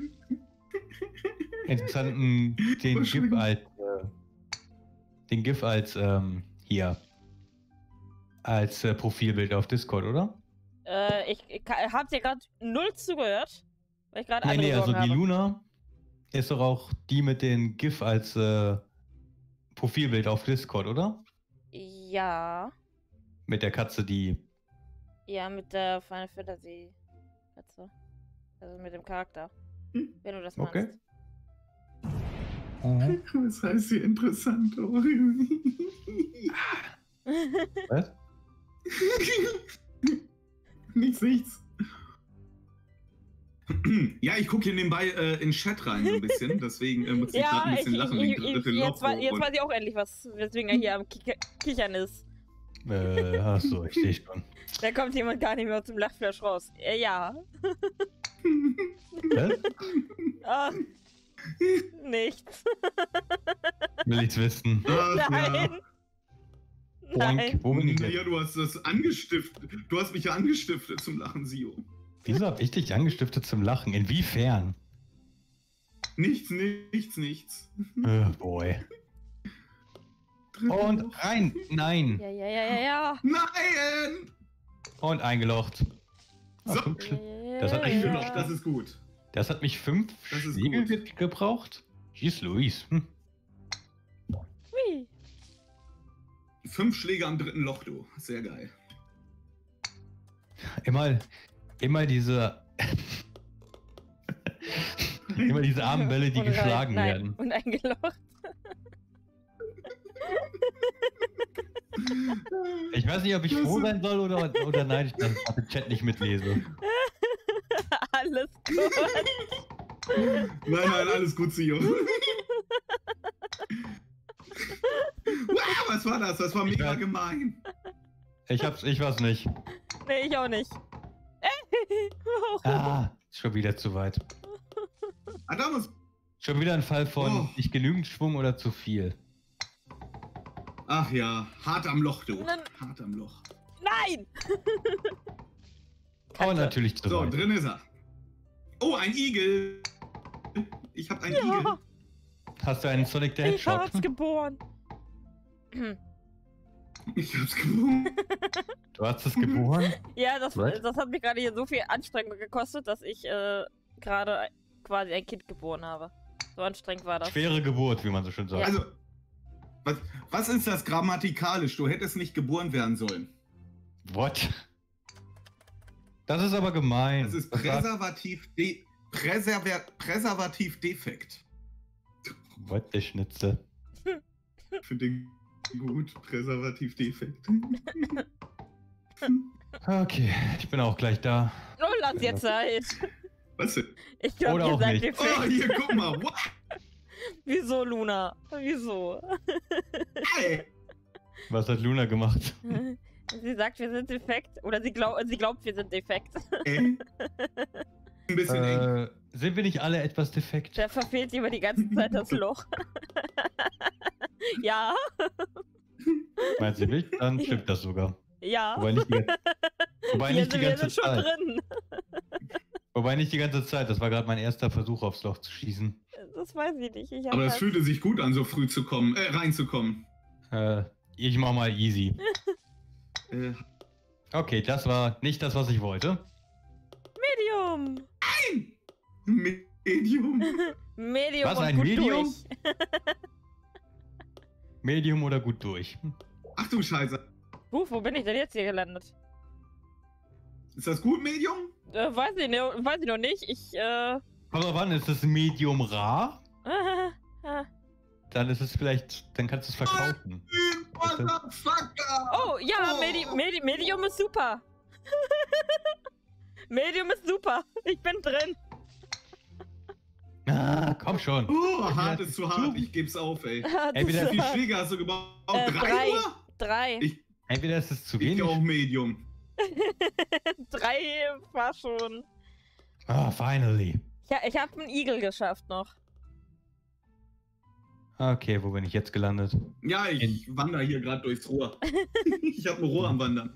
Speaker 2: interessanten, den GIF
Speaker 3: Entschuldigung.
Speaker 2: als, äh, den GIF als, ähm, hier, als äh, Profilbild auf Discord, oder?
Speaker 1: Äh, ich, ich hab dir gerade null zugehört. Weil ich gerade
Speaker 2: Nee, nee, also
Speaker 1: habe.
Speaker 2: die Luna ist doch auch die mit den GIF als äh, Profilbild auf Discord, oder?
Speaker 1: Ja.
Speaker 2: Mit der Katze, die...
Speaker 1: Ja, mit der Final Fantasy Katze. Also mit dem Charakter.
Speaker 3: Hm.
Speaker 1: Wenn du das meinst.
Speaker 2: Okay. Mhm.
Speaker 3: Was heißt hier interessant?
Speaker 2: Was?
Speaker 3: Nichts, nichts. Ja, ich gucke hier nebenbei äh, in den Chat rein so ein bisschen, deswegen äh, muss ich gerade
Speaker 1: Ja,
Speaker 3: ein
Speaker 1: ich,
Speaker 3: bisschen
Speaker 1: ich,
Speaker 3: lachen.
Speaker 1: ich,
Speaker 3: wegen
Speaker 1: ich,
Speaker 3: dritte
Speaker 1: jetzt,
Speaker 3: Loch
Speaker 1: wei- jetzt
Speaker 3: und-
Speaker 1: weiß ich auch endlich, was, weswegen er hier am Ki Kichern ist.
Speaker 2: Äh, achso, ich sehe schon.
Speaker 1: Da kommt jemand gar nicht mehr zum Lachflash raus. Äh, ja.
Speaker 2: Was?
Speaker 1: Ach, nichts.
Speaker 2: Will ich's wissen.
Speaker 3: Ach, ja.
Speaker 1: Nein. Nein.
Speaker 2: Boink, wo bin ich
Speaker 3: Naja,
Speaker 2: jetzt?
Speaker 3: du hast das angestiftet. Du hast mich ja angestiftet zum Lachen, Sio.
Speaker 2: Wieso hab ich dich angestiftet zum Lachen? Inwiefern?
Speaker 3: Nichts, nichts, nichts.
Speaker 2: Oh boy.
Speaker 3: Dritte
Speaker 2: Und
Speaker 3: Loch.
Speaker 2: rein! Nein!
Speaker 1: Ja, ja, ja, ja, ja.
Speaker 3: Nein!
Speaker 2: Und eingelocht. Ah,
Speaker 3: So.
Speaker 2: fünf
Speaker 1: Ja,
Speaker 2: Schl-
Speaker 1: ja, ja,
Speaker 2: Das hat
Speaker 1: ja,
Speaker 2: eigentlich
Speaker 3: Ein
Speaker 1: ja.
Speaker 3: Loch, das ist gut.
Speaker 2: Das hat mich fünf
Speaker 3: Das ist
Speaker 2: Schläge
Speaker 3: gut.
Speaker 2: ge gebraucht? Jeez Louise. Hm.
Speaker 1: Hui.
Speaker 3: Fünf Schläge am dritten Loch, du. Sehr geil.
Speaker 2: Immer, immer diese... immer diese armen Bälle, die
Speaker 1: Und rein.
Speaker 2: geschlagen
Speaker 1: Nein.
Speaker 2: werden.
Speaker 1: Und eingelocht.
Speaker 2: Ich weiß nicht, ob ich froh sein soll oder, oder neidisch, dass ich den Chat nicht mitlese.
Speaker 1: Alles gut.
Speaker 3: Nein, nein, alles gut, Sio. Wow, was war das? Das war mega
Speaker 2: Ja.
Speaker 3: gemein.
Speaker 2: Ich hab's, ich war's nicht.
Speaker 1: Nee, ich auch nicht.
Speaker 2: Ah, ist schon wieder zu weit.
Speaker 3: Adamus.
Speaker 2: Schon wieder ein Fall von
Speaker 3: Oh.
Speaker 2: nicht genügend Schwung oder zu viel.
Speaker 3: Ach ja, hart am Loch, du.
Speaker 1: Nein.
Speaker 3: Hart am Loch.
Speaker 1: Nein!
Speaker 2: Aber
Speaker 1: Katze.
Speaker 2: natürlich zu
Speaker 3: So,
Speaker 2: weit.
Speaker 3: drin ist er. Oh, ein Igel. Ich hab einen
Speaker 1: Ja.
Speaker 3: Igel.
Speaker 2: Hast du einen Sonic the
Speaker 1: Ich hab's
Speaker 2: Hedgehog?
Speaker 1: geboren.
Speaker 3: Ich hab's gewonnen.
Speaker 2: Du hast es geboren?
Speaker 1: Ja, das,
Speaker 2: Was?
Speaker 1: das hat mich gerade hier so viel Anstrengung gekostet, dass ich äh, gerade quasi ein Kind geboren habe. So anstrengend war das.
Speaker 2: Schwere Geburt, wie man so schön sagt.
Speaker 3: Also, was, was ist das grammatikalisch? Du hättest nicht geboren werden sollen.
Speaker 2: What? Das ist aber gemein.
Speaker 3: Das ist
Speaker 2: Das war-
Speaker 3: Präservativ, de Präserver Präservativ defekt.
Speaker 2: What, der Schnitzel.
Speaker 3: Für den gut. Präservativ defekt.
Speaker 2: Okay, ich bin auch gleich da.
Speaker 1: Oh, lass dir Zeit.
Speaker 3: Was denn?
Speaker 1: Ich glaube,
Speaker 2: Oder
Speaker 1: ihr
Speaker 2: auch
Speaker 1: seid
Speaker 2: nicht.
Speaker 1: defekt.
Speaker 3: Oh, hier, guck mal. What?
Speaker 1: Wieso, Luna? Wieso?
Speaker 3: Ey.
Speaker 2: Was hat Luna gemacht?
Speaker 1: Sie sagt, wir sind defekt. Oder sie, glaub, sie glaubt, wir sind defekt.
Speaker 3: Ey. Ein bisschen eng.
Speaker 2: Äh, sind wir nicht alle etwas defekt?
Speaker 1: Da verfehlt sie über die ganze Zeit das Loch. Ja,
Speaker 2: Meinst du nicht? Dann stimmt das sogar.
Speaker 1: ja.
Speaker 2: Wobei nicht die, wobei
Speaker 1: Hier
Speaker 2: nicht die
Speaker 1: sind wir
Speaker 2: ganze
Speaker 1: sind schon
Speaker 2: Zeit.
Speaker 1: drin.
Speaker 2: Wobei nicht die ganze Zeit. Das war gerade mein erster Versuch aufs Loch zu schießen.
Speaker 1: Das weiß ich nicht. Ich hab
Speaker 3: Aber das
Speaker 1: halt-
Speaker 3: fühlte sich gut an, so früh zu kommen, äh, reinzukommen.
Speaker 2: Äh, ich mach mal easy.
Speaker 3: Äh,
Speaker 2: Okay, das war nicht das, was ich wollte.
Speaker 1: Medium.
Speaker 3: Medium.
Speaker 1: Medium
Speaker 2: Was,
Speaker 1: und
Speaker 2: ein
Speaker 1: gut
Speaker 2: Medium?
Speaker 1: durch.
Speaker 2: Medium oder gut durch. Hm.
Speaker 3: Ach du Scheiße.
Speaker 1: Huch, wo bin ich denn jetzt hier gelandet?
Speaker 3: Ist das gut, Medium?
Speaker 1: Äh, weiß ich, ne, weiß ich noch nicht. Ich, äh...
Speaker 2: Aber wann ist es Medium rar?
Speaker 1: ah, ah.
Speaker 2: Dann ist es vielleicht, dann kannst du es verkaufen.
Speaker 3: Motherfucker!
Speaker 1: Oh, ja,
Speaker 3: Oh.
Speaker 1: Medi Medi Medium ist super. Medium ist super. Ich bin drin.
Speaker 2: Ah, komm schon.
Speaker 3: Oh, hart ist zu hart. Ich geb's auf, ey.
Speaker 1: Das
Speaker 2: Entweder
Speaker 3: Wie viele
Speaker 1: ist-
Speaker 3: Schläge hast du gebaut?
Speaker 1: Äh,
Speaker 3: drei,
Speaker 1: drei.
Speaker 3: nur?
Speaker 1: Drei.
Speaker 3: Ich,
Speaker 2: Entweder ist es zu
Speaker 3: ich
Speaker 2: wenig.
Speaker 3: auch Medium.
Speaker 1: Drei war schon.
Speaker 2: Ah, finally.
Speaker 1: Ja, ich habe einen Igel geschafft noch.
Speaker 2: Okay, wo bin ich jetzt gelandet?
Speaker 3: Ja, ich wandere hier gerade durchs Rohr. Ich habe ein Rohr am Wandern.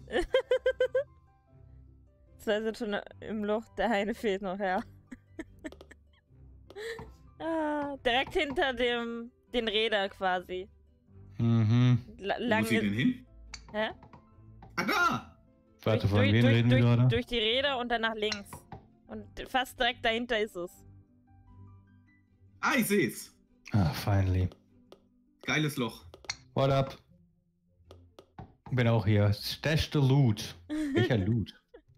Speaker 1: Zwei sind schon im Loch, der eine fehlt noch, ja. ah, direkt hinter dem den Räder quasi.
Speaker 2: Mhm.
Speaker 1: La
Speaker 3: Wo muss ich denn
Speaker 1: lange.
Speaker 3: hin?
Speaker 1: Hä?
Speaker 3: Ah, da!
Speaker 2: Warte, von
Speaker 1: durch,
Speaker 2: wem
Speaker 1: durch,
Speaker 2: reden wir
Speaker 1: durch,
Speaker 2: gerade?
Speaker 1: durch die Räder und dann nach links. Und fast direkt dahinter ist es.
Speaker 3: Ah, ich seh's.
Speaker 2: Ah, finally.
Speaker 3: Geiles Loch.
Speaker 2: What up? Bin auch hier. Stash the loot. Welcher Loot?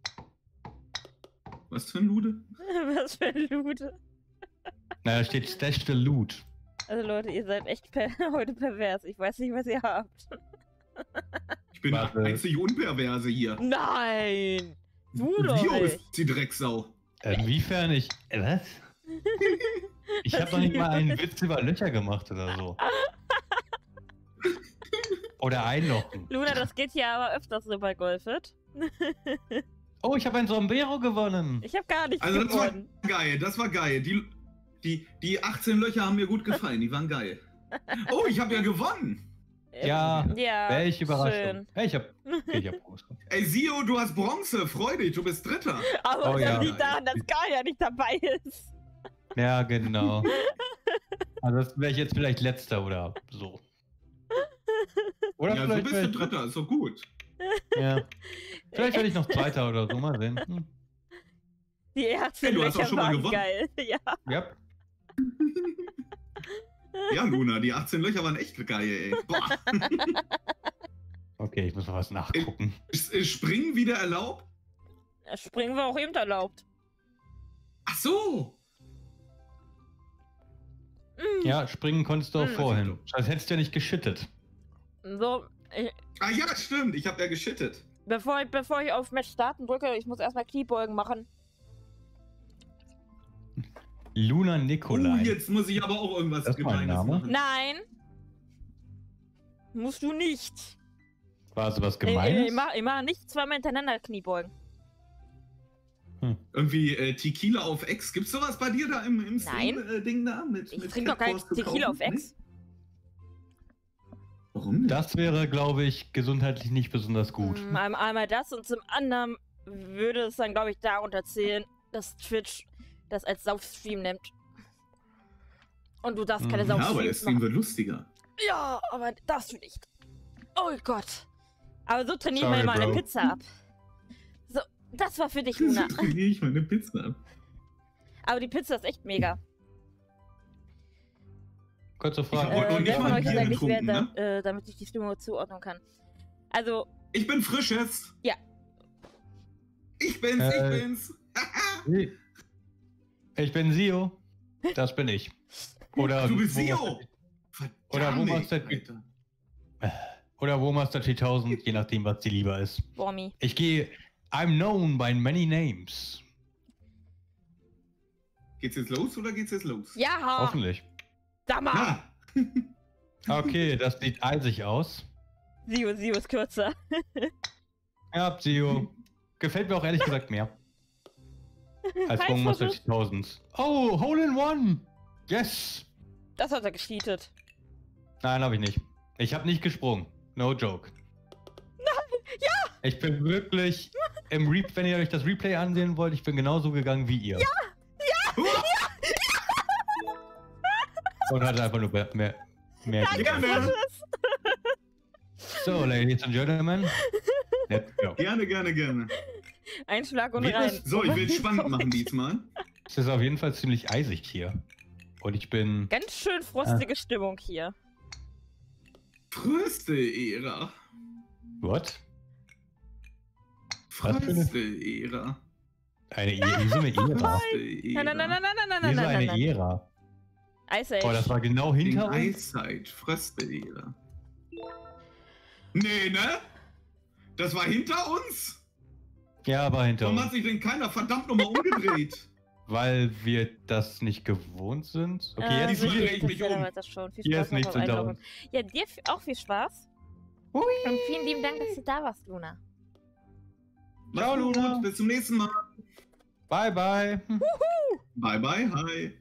Speaker 3: Was für ein Lude?
Speaker 1: Was für ein Lude.
Speaker 2: Na, da steht Stash the loot.
Speaker 1: Also Leute, ihr seid echt per heute pervers. Ich weiß nicht, was ihr habt.
Speaker 3: Ich bin
Speaker 2: Warte.
Speaker 3: der einzig Unperverse hier.
Speaker 1: Nein! Du doch!
Speaker 3: Wie
Speaker 1: ey.
Speaker 3: ist die Drecksau?
Speaker 2: Inwiefern ich. Äh, was? Ich habe noch nicht mal einen Witz über Löcher gemacht oder so. Oder einlochen.
Speaker 1: Luna, das geht hier aber öfters so bei Golfit.
Speaker 2: Oh, ich habe ein Sombrero gewonnen.
Speaker 1: Ich habe gar nichts
Speaker 3: Also das war
Speaker 1: gewonnen.
Speaker 3: geil, das war geil. Die, die, die achtzehn Löcher haben mir gut gefallen, die waren geil. Oh, ich habe ja gewonnen.
Speaker 2: Ja,
Speaker 1: Ja,
Speaker 2: welche Überraschung.
Speaker 1: schön.
Speaker 2: Hey, ich hab. Okay, ich hab Prost.
Speaker 3: Ey, Sio, du hast Bronze, freu dich, du bist Dritter.
Speaker 1: Aber
Speaker 2: Oh,
Speaker 1: das
Speaker 2: ja.
Speaker 1: liegt daran, dass Gaia nicht dabei ist.
Speaker 2: Ja, genau. Also das wäre ich jetzt vielleicht letzter oder so. Oder
Speaker 3: Ja, so
Speaker 2: vielleicht
Speaker 3: bist
Speaker 2: wär
Speaker 3: du
Speaker 2: ich-
Speaker 3: Dritter, ist doch gut.
Speaker 2: Ja. Vielleicht werde ich noch Zweiter oder so, mal sehen. Hm.
Speaker 1: Die ersten
Speaker 3: Hey, du hast doch
Speaker 1: Löcher
Speaker 3: schon mal
Speaker 1: waren
Speaker 3: gewonnen.
Speaker 1: geil. Ja.
Speaker 2: Yep.
Speaker 3: Ja, Luna, die achtzehn Löcher waren echt geil, ey. Boah.
Speaker 2: Okay, ich muss noch was nachgucken.
Speaker 3: Ist, ist Springen wieder erlaubt?
Speaker 1: Springen wir auch eben erlaubt.
Speaker 3: Ach so.
Speaker 1: Mm.
Speaker 2: Ja, springen konntest du auch
Speaker 1: Hm.
Speaker 2: vorhin. Das hättest du ja nicht geschüttet.
Speaker 1: So, ich,
Speaker 3: Ah ja, stimmt, ich habe ja geschittet.
Speaker 1: bevor, ich, bevor ich auf Match starten drücke, ich muss erstmal Kniebeugen machen.
Speaker 2: Luna
Speaker 3: Oh,
Speaker 2: Nikolai.
Speaker 3: jetzt muss ich aber auch irgendwas
Speaker 2: Das ist mein
Speaker 3: Gemeines
Speaker 2: Name.
Speaker 3: machen.
Speaker 1: Nein! Musst du nicht.
Speaker 2: War so was
Speaker 1: Ich, ich,
Speaker 2: Gemeines?
Speaker 1: ich, mach, ich mach nicht zweimal hintereinander Kniebeugen.
Speaker 3: Irgendwie äh, Tequila auf Ex. Gibt's sowas bei dir da im, im
Speaker 1: Nein.
Speaker 3: Stream-Ding da? Mit,
Speaker 1: Ich
Speaker 3: mit
Speaker 1: trinke doch kein
Speaker 3: Catforce zu
Speaker 1: Tequila
Speaker 3: kaufen?
Speaker 1: auf Ex.
Speaker 3: Nee? Warum nicht?
Speaker 2: Das wäre, glaube ich, gesundheitlich nicht besonders gut.
Speaker 1: Mm, ein- Einmal das und zum anderen würde es dann, glaube ich, darunter zählen, dass Twitch das als Saufstream nimmt. Und du darfst keine
Speaker 2: Mhm.
Speaker 3: Ja, aber der
Speaker 1: Saufstreams
Speaker 3: Stream
Speaker 1: machen.
Speaker 3: wird lustiger.
Speaker 1: Ja, aber darfst du nicht. Oh Gott. Aber so trainieren wir
Speaker 2: Sorry,
Speaker 1: immer eine
Speaker 2: Bro.
Speaker 1: Pizza ab. So, das war für dich, Luna.
Speaker 3: So trainiere ich meine Pizza ab.
Speaker 1: Aber die Pizza ist echt mega.
Speaker 2: Kurze
Speaker 3: Ich
Speaker 2: Frage.
Speaker 3: hab heute noch
Speaker 1: Äh,
Speaker 3: nicht
Speaker 1: wer
Speaker 3: mal
Speaker 1: von
Speaker 3: ein
Speaker 1: euch ist
Speaker 3: Bier
Speaker 1: eigentlich wer,
Speaker 3: getrunken,
Speaker 1: da, äh, damit ich die Stimmung zuordnen kann? Also,
Speaker 3: Ich bin Frisches.
Speaker 1: Ja.
Speaker 3: Ich bin's,
Speaker 2: Äh.
Speaker 3: ich bin's.
Speaker 2: Ich bin Sio. Das bin ich. Oder
Speaker 3: du bist
Speaker 2: wo
Speaker 3: Sio.
Speaker 2: Master-
Speaker 3: Verdammt,
Speaker 2: Oder wo Master-
Speaker 3: Alter.
Speaker 2: Oder wo Master T tausend, je nachdem, was dir lieber ist.
Speaker 1: Bormi.
Speaker 2: Ich gehe. I'm known by many names.
Speaker 3: Geht's jetzt los oder geht's jetzt los?
Speaker 1: Ja,
Speaker 2: Hoffentlich.
Speaker 1: sag mal.
Speaker 3: Ja.
Speaker 2: Okay, das sieht eisig aus.
Speaker 1: Sio, Sio ist kürzer.
Speaker 2: Ja, Sio. Gefällt mir auch ehrlich gesagt mehr. Als
Speaker 1: Heißt
Speaker 2: Wong Master
Speaker 1: das?
Speaker 2: T tausend. Oh, Hole in One! Yes!
Speaker 1: Das hat er gecheatet.
Speaker 2: Nein, habe ich nicht. Ich habe nicht gesprungen. No joke. Nein, ja! Ich bin wirklich im Re wenn ihr euch das Replay ansehen wollt, ich bin genauso gegangen wie ihr. Ja! Und hatte einfach nur mehr, mehr, mehr
Speaker 1: Danke,
Speaker 3: Gerne.
Speaker 1: Frisches.
Speaker 2: So, Ladies and Gentlemen. Let's go.
Speaker 3: Gerne, gerne, gerne.
Speaker 1: Ein Schlag und
Speaker 3: Wird
Speaker 1: rein.
Speaker 3: das- So, ich will es spannend machen diesmal.
Speaker 2: Es ist auf jeden Fall ziemlich eisig hier. Und ich bin...
Speaker 1: Ganz schön frostige Stimmung hier.
Speaker 3: Fröste-Ära.
Speaker 2: What? Was für eine-
Speaker 3: Fröste-Ära.
Speaker 2: Eine E- wieso eine Ära?
Speaker 1: Nein, nein, nein, nein, nein, nein, nein, nein,
Speaker 2: Wieso
Speaker 1: nein,
Speaker 2: eine
Speaker 1: nein.
Speaker 2: Ära?
Speaker 1: Ice Age.
Speaker 2: Oh, das war genau hinter uns.
Speaker 3: Eiszeit, Fröste-Ära. Nee, ne? Das war hinter uns?
Speaker 2: Ja, war hinter
Speaker 3: Warum
Speaker 2: uns.
Speaker 3: hat sich denn keiner verdammt nochmal umgedreht?
Speaker 2: Weil wir das nicht gewohnt sind. Okay,
Speaker 1: Äh,
Speaker 2: jetzt
Speaker 3: so
Speaker 1: so
Speaker 3: drehe
Speaker 1: geht
Speaker 3: ich
Speaker 1: das
Speaker 3: mich
Speaker 1: ja
Speaker 3: um.
Speaker 1: weiter schon. Viel
Speaker 2: Hier
Speaker 1: Spaß
Speaker 2: ist
Speaker 1: noch
Speaker 2: nichts
Speaker 1: beim
Speaker 2: hinter
Speaker 1: Einloggen.
Speaker 2: uns.
Speaker 1: Ja, dir f- auch viel Spaß.
Speaker 2: Hui.
Speaker 1: Und vielen lieben Dank, dass du da warst, Luna.
Speaker 3: Ciao,
Speaker 2: Ciao, Luna.
Speaker 3: Luna. Bis zum nächsten Mal.
Speaker 2: Bye, bye. Hm.
Speaker 3: Bye, bye, hi.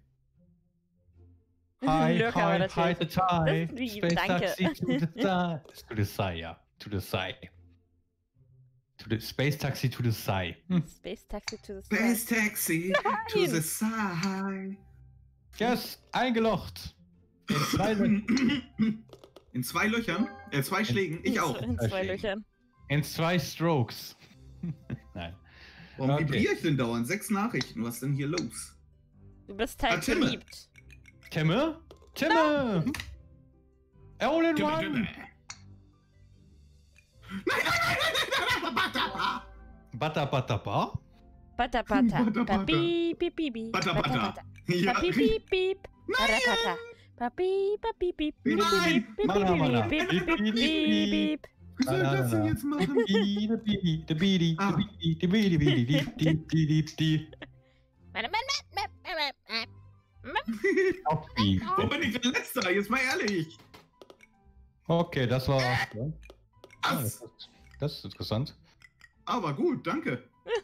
Speaker 2: Hi,
Speaker 1: Lurker war
Speaker 2: hi,
Speaker 1: das
Speaker 2: hi,
Speaker 1: jetzt.
Speaker 2: the tie.
Speaker 1: Das ist lieb,
Speaker 2: Space
Speaker 1: danke.
Speaker 2: Taxi to the side. To the side, ja. To the side. To the Space Taxi to the side. Hm.
Speaker 1: Space Taxi to the Sky.
Speaker 3: Space Taxi to the side.
Speaker 2: Yes, eingelocht. In zwei, Lö-
Speaker 3: In zwei Löchern? Äh, zwei Schlägen? Ich
Speaker 1: In-
Speaker 3: auch.
Speaker 1: In zwei
Speaker 2: Okay.
Speaker 1: Löchern.
Speaker 2: in zwei Strokes. Nein.
Speaker 3: Warum
Speaker 2: Okay.
Speaker 3: vibriere ich denn dauernd? Sechs Nachrichten, was ist denn hier los?
Speaker 1: Du bist halt
Speaker 3: Ah, Timme.
Speaker 1: beliebt.
Speaker 2: Timme? Timme! All in
Speaker 3: Timme,
Speaker 2: one!
Speaker 3: Timme. Nein, nein, nein, nein, nein, nein,
Speaker 2: Butter, butter, bar?
Speaker 1: Pata pata.
Speaker 3: Pata, pata.
Speaker 1: Papi, pipi, pipi.
Speaker 3: Bata,
Speaker 1: Pata,
Speaker 3: bata.
Speaker 1: pata.
Speaker 3: Ja,
Speaker 1: Papi, piep, piep. Pata, pata. Papi, papi, piep. Piep,
Speaker 3: Nein.
Speaker 1: piep, piep,
Speaker 2: Mana, mana.
Speaker 1: piep, piep, piep, piep, piep.
Speaker 3: wie soll ich das denn jetzt machen?
Speaker 2: Die Bidi, die Bidi,
Speaker 3: Ah.
Speaker 2: die Bidi, die Bidi, die die die die die
Speaker 1: Meine Mann, Mann, Mann, Mann.
Speaker 2: auf die.
Speaker 3: Warum bin ich der Letzte? Jetzt mal ehrlich.
Speaker 2: Okay, das war. Ja. Ah, das,
Speaker 3: Was?
Speaker 2: ist, das ist interessant.
Speaker 3: Aber gut, danke.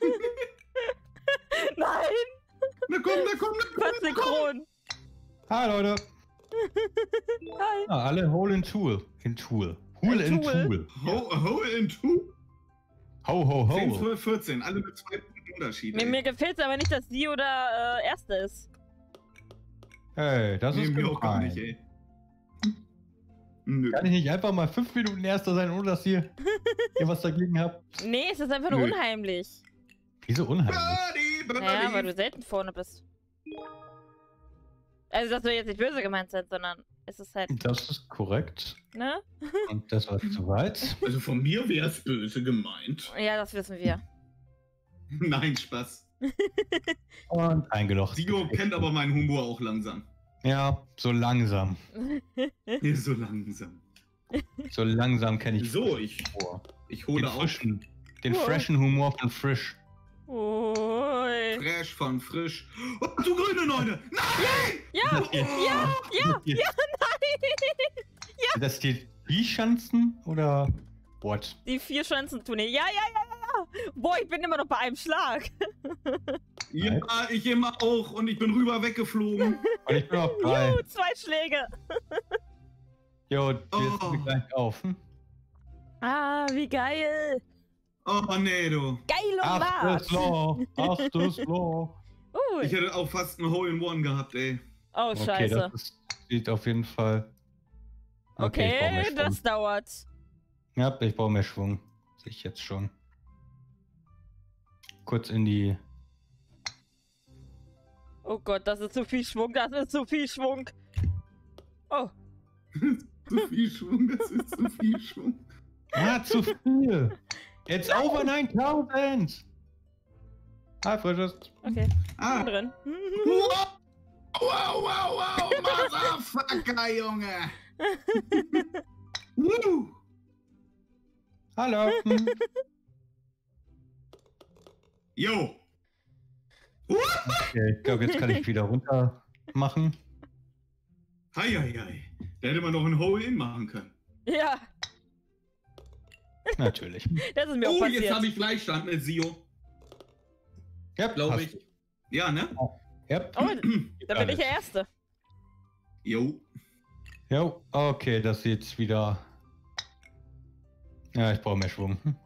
Speaker 1: Nein,
Speaker 3: Na komm, na komm, na komm.
Speaker 1: was synchron.
Speaker 2: Hi Leute.
Speaker 1: Hi.
Speaker 2: Ah, alle Hole in Tool. In Tool. Hole in
Speaker 1: In Tool.
Speaker 2: Tool.
Speaker 3: Ho, hole in two.
Speaker 2: Ho, ho,
Speaker 3: zehn,
Speaker 2: ho.
Speaker 3: zwölf, vierzehn. Alle mit zwei Punkten Unterschied.
Speaker 1: Mir,
Speaker 3: ey.
Speaker 1: mir gefällt es aber nicht, dass sie oder äh, Erste ist.
Speaker 2: Hey, das
Speaker 3: Nee,
Speaker 2: ist
Speaker 3: mir auch gar
Speaker 2: gemein.
Speaker 3: nicht, ey. Nö.
Speaker 2: Kann ich nicht einfach mal fünf Minuten Erster sein, ohne dass ihr, ihr was dagegen habt?
Speaker 1: Nee, es ist einfach nur
Speaker 3: Nö.
Speaker 1: unheimlich.
Speaker 2: Wieso unheimlich?
Speaker 3: Birdie, birdie.
Speaker 1: Naja, weil du selten vorne bist. Also, das soll jetzt nicht böse gemeint sein, sondern es ist halt,
Speaker 2: Das ist korrekt.
Speaker 1: ne?
Speaker 2: Und das war zu weit.
Speaker 3: Also von mir wäre es böse gemeint.
Speaker 1: Ja, das wissen wir.
Speaker 3: Nein, Spaß.
Speaker 2: Und eingelocht.
Speaker 3: Sio kennt aber meinen Humor auch langsam.
Speaker 2: Ja, so langsam.
Speaker 3: Ja, so langsam.
Speaker 2: So langsam kenne ich
Speaker 3: So, ich,
Speaker 2: Humor.
Speaker 3: ich
Speaker 2: Den
Speaker 3: hole auch
Speaker 2: frischen, den
Speaker 1: Oh.
Speaker 2: freshen Humor von Frisch.
Speaker 1: Ui.
Speaker 3: fresh von frisch. Oh, du grüne Neune! Nein!
Speaker 1: Ja,
Speaker 2: Das hier-
Speaker 1: ja, ja,
Speaker 2: ja,
Speaker 1: nein!
Speaker 2: Das die Viehschanzen oder what?
Speaker 1: Die vier Schanzentournee. Ja, ja, ja, ja, ja. Boah, ich bin immer noch bei einem Schlag.
Speaker 3: Ja, ich immer auch und ich bin rüber weggeflogen.
Speaker 2: Und ich bin auf drei.
Speaker 1: Juhu, zwei Schläge.
Speaker 2: Jo, wir
Speaker 3: Oh.
Speaker 2: sind gleich auf. Hm?
Speaker 1: Ah, wie geil.
Speaker 3: Oh nee, du.
Speaker 1: Geil und
Speaker 2: Achtes
Speaker 1: was.
Speaker 2: Loch, achtes Loch.
Speaker 3: Ich
Speaker 1: Ui.
Speaker 3: hätte auch fast ein Hole in One gehabt, ey.
Speaker 1: Oh,
Speaker 2: Okay,
Speaker 1: scheiße.
Speaker 2: das ist, sieht auf jeden Fall. ich brauch
Speaker 1: Okay,
Speaker 2: mehr Schwung.
Speaker 1: das dauert.
Speaker 2: Ja, ich brauche mehr Schwung. Sehe ich jetzt schon. Kurz in die.
Speaker 1: Oh Gott, das ist zu viel Schwung, das ist zu viel Schwung. Oh,
Speaker 3: Zu viel Schwung, das ist zu viel Schwung.
Speaker 2: Ah, zu viel! It's over neuntausend! Ah, frisches.
Speaker 1: okay.
Speaker 3: Ah.
Speaker 1: Bin drin.
Speaker 3: Wow, wow, wow, wow, Motherfucker, Junge. Woo.
Speaker 2: Hallo. Hm.
Speaker 3: Jo.
Speaker 2: Okay, ich glaube, jetzt kann ich wieder runter machen.
Speaker 3: Hei, hei, hei. Da hätte man noch ein Hole-In machen können.
Speaker 1: Ja,
Speaker 2: Natürlich.
Speaker 1: das ist mir auch
Speaker 3: Oh,
Speaker 1: passiert.
Speaker 3: jetzt habe ich Gleichstand mit Sio,
Speaker 2: Ja,
Speaker 3: glaube
Speaker 2: passt.
Speaker 3: ich. Ja, ne?
Speaker 2: Ja.
Speaker 1: Oh, da bin ich
Speaker 2: Alles.
Speaker 1: der Erste.
Speaker 3: Jo.
Speaker 2: Jo, okay, das ist jetzt wieder. Ja, ich brauche mehr Schwung. Hm.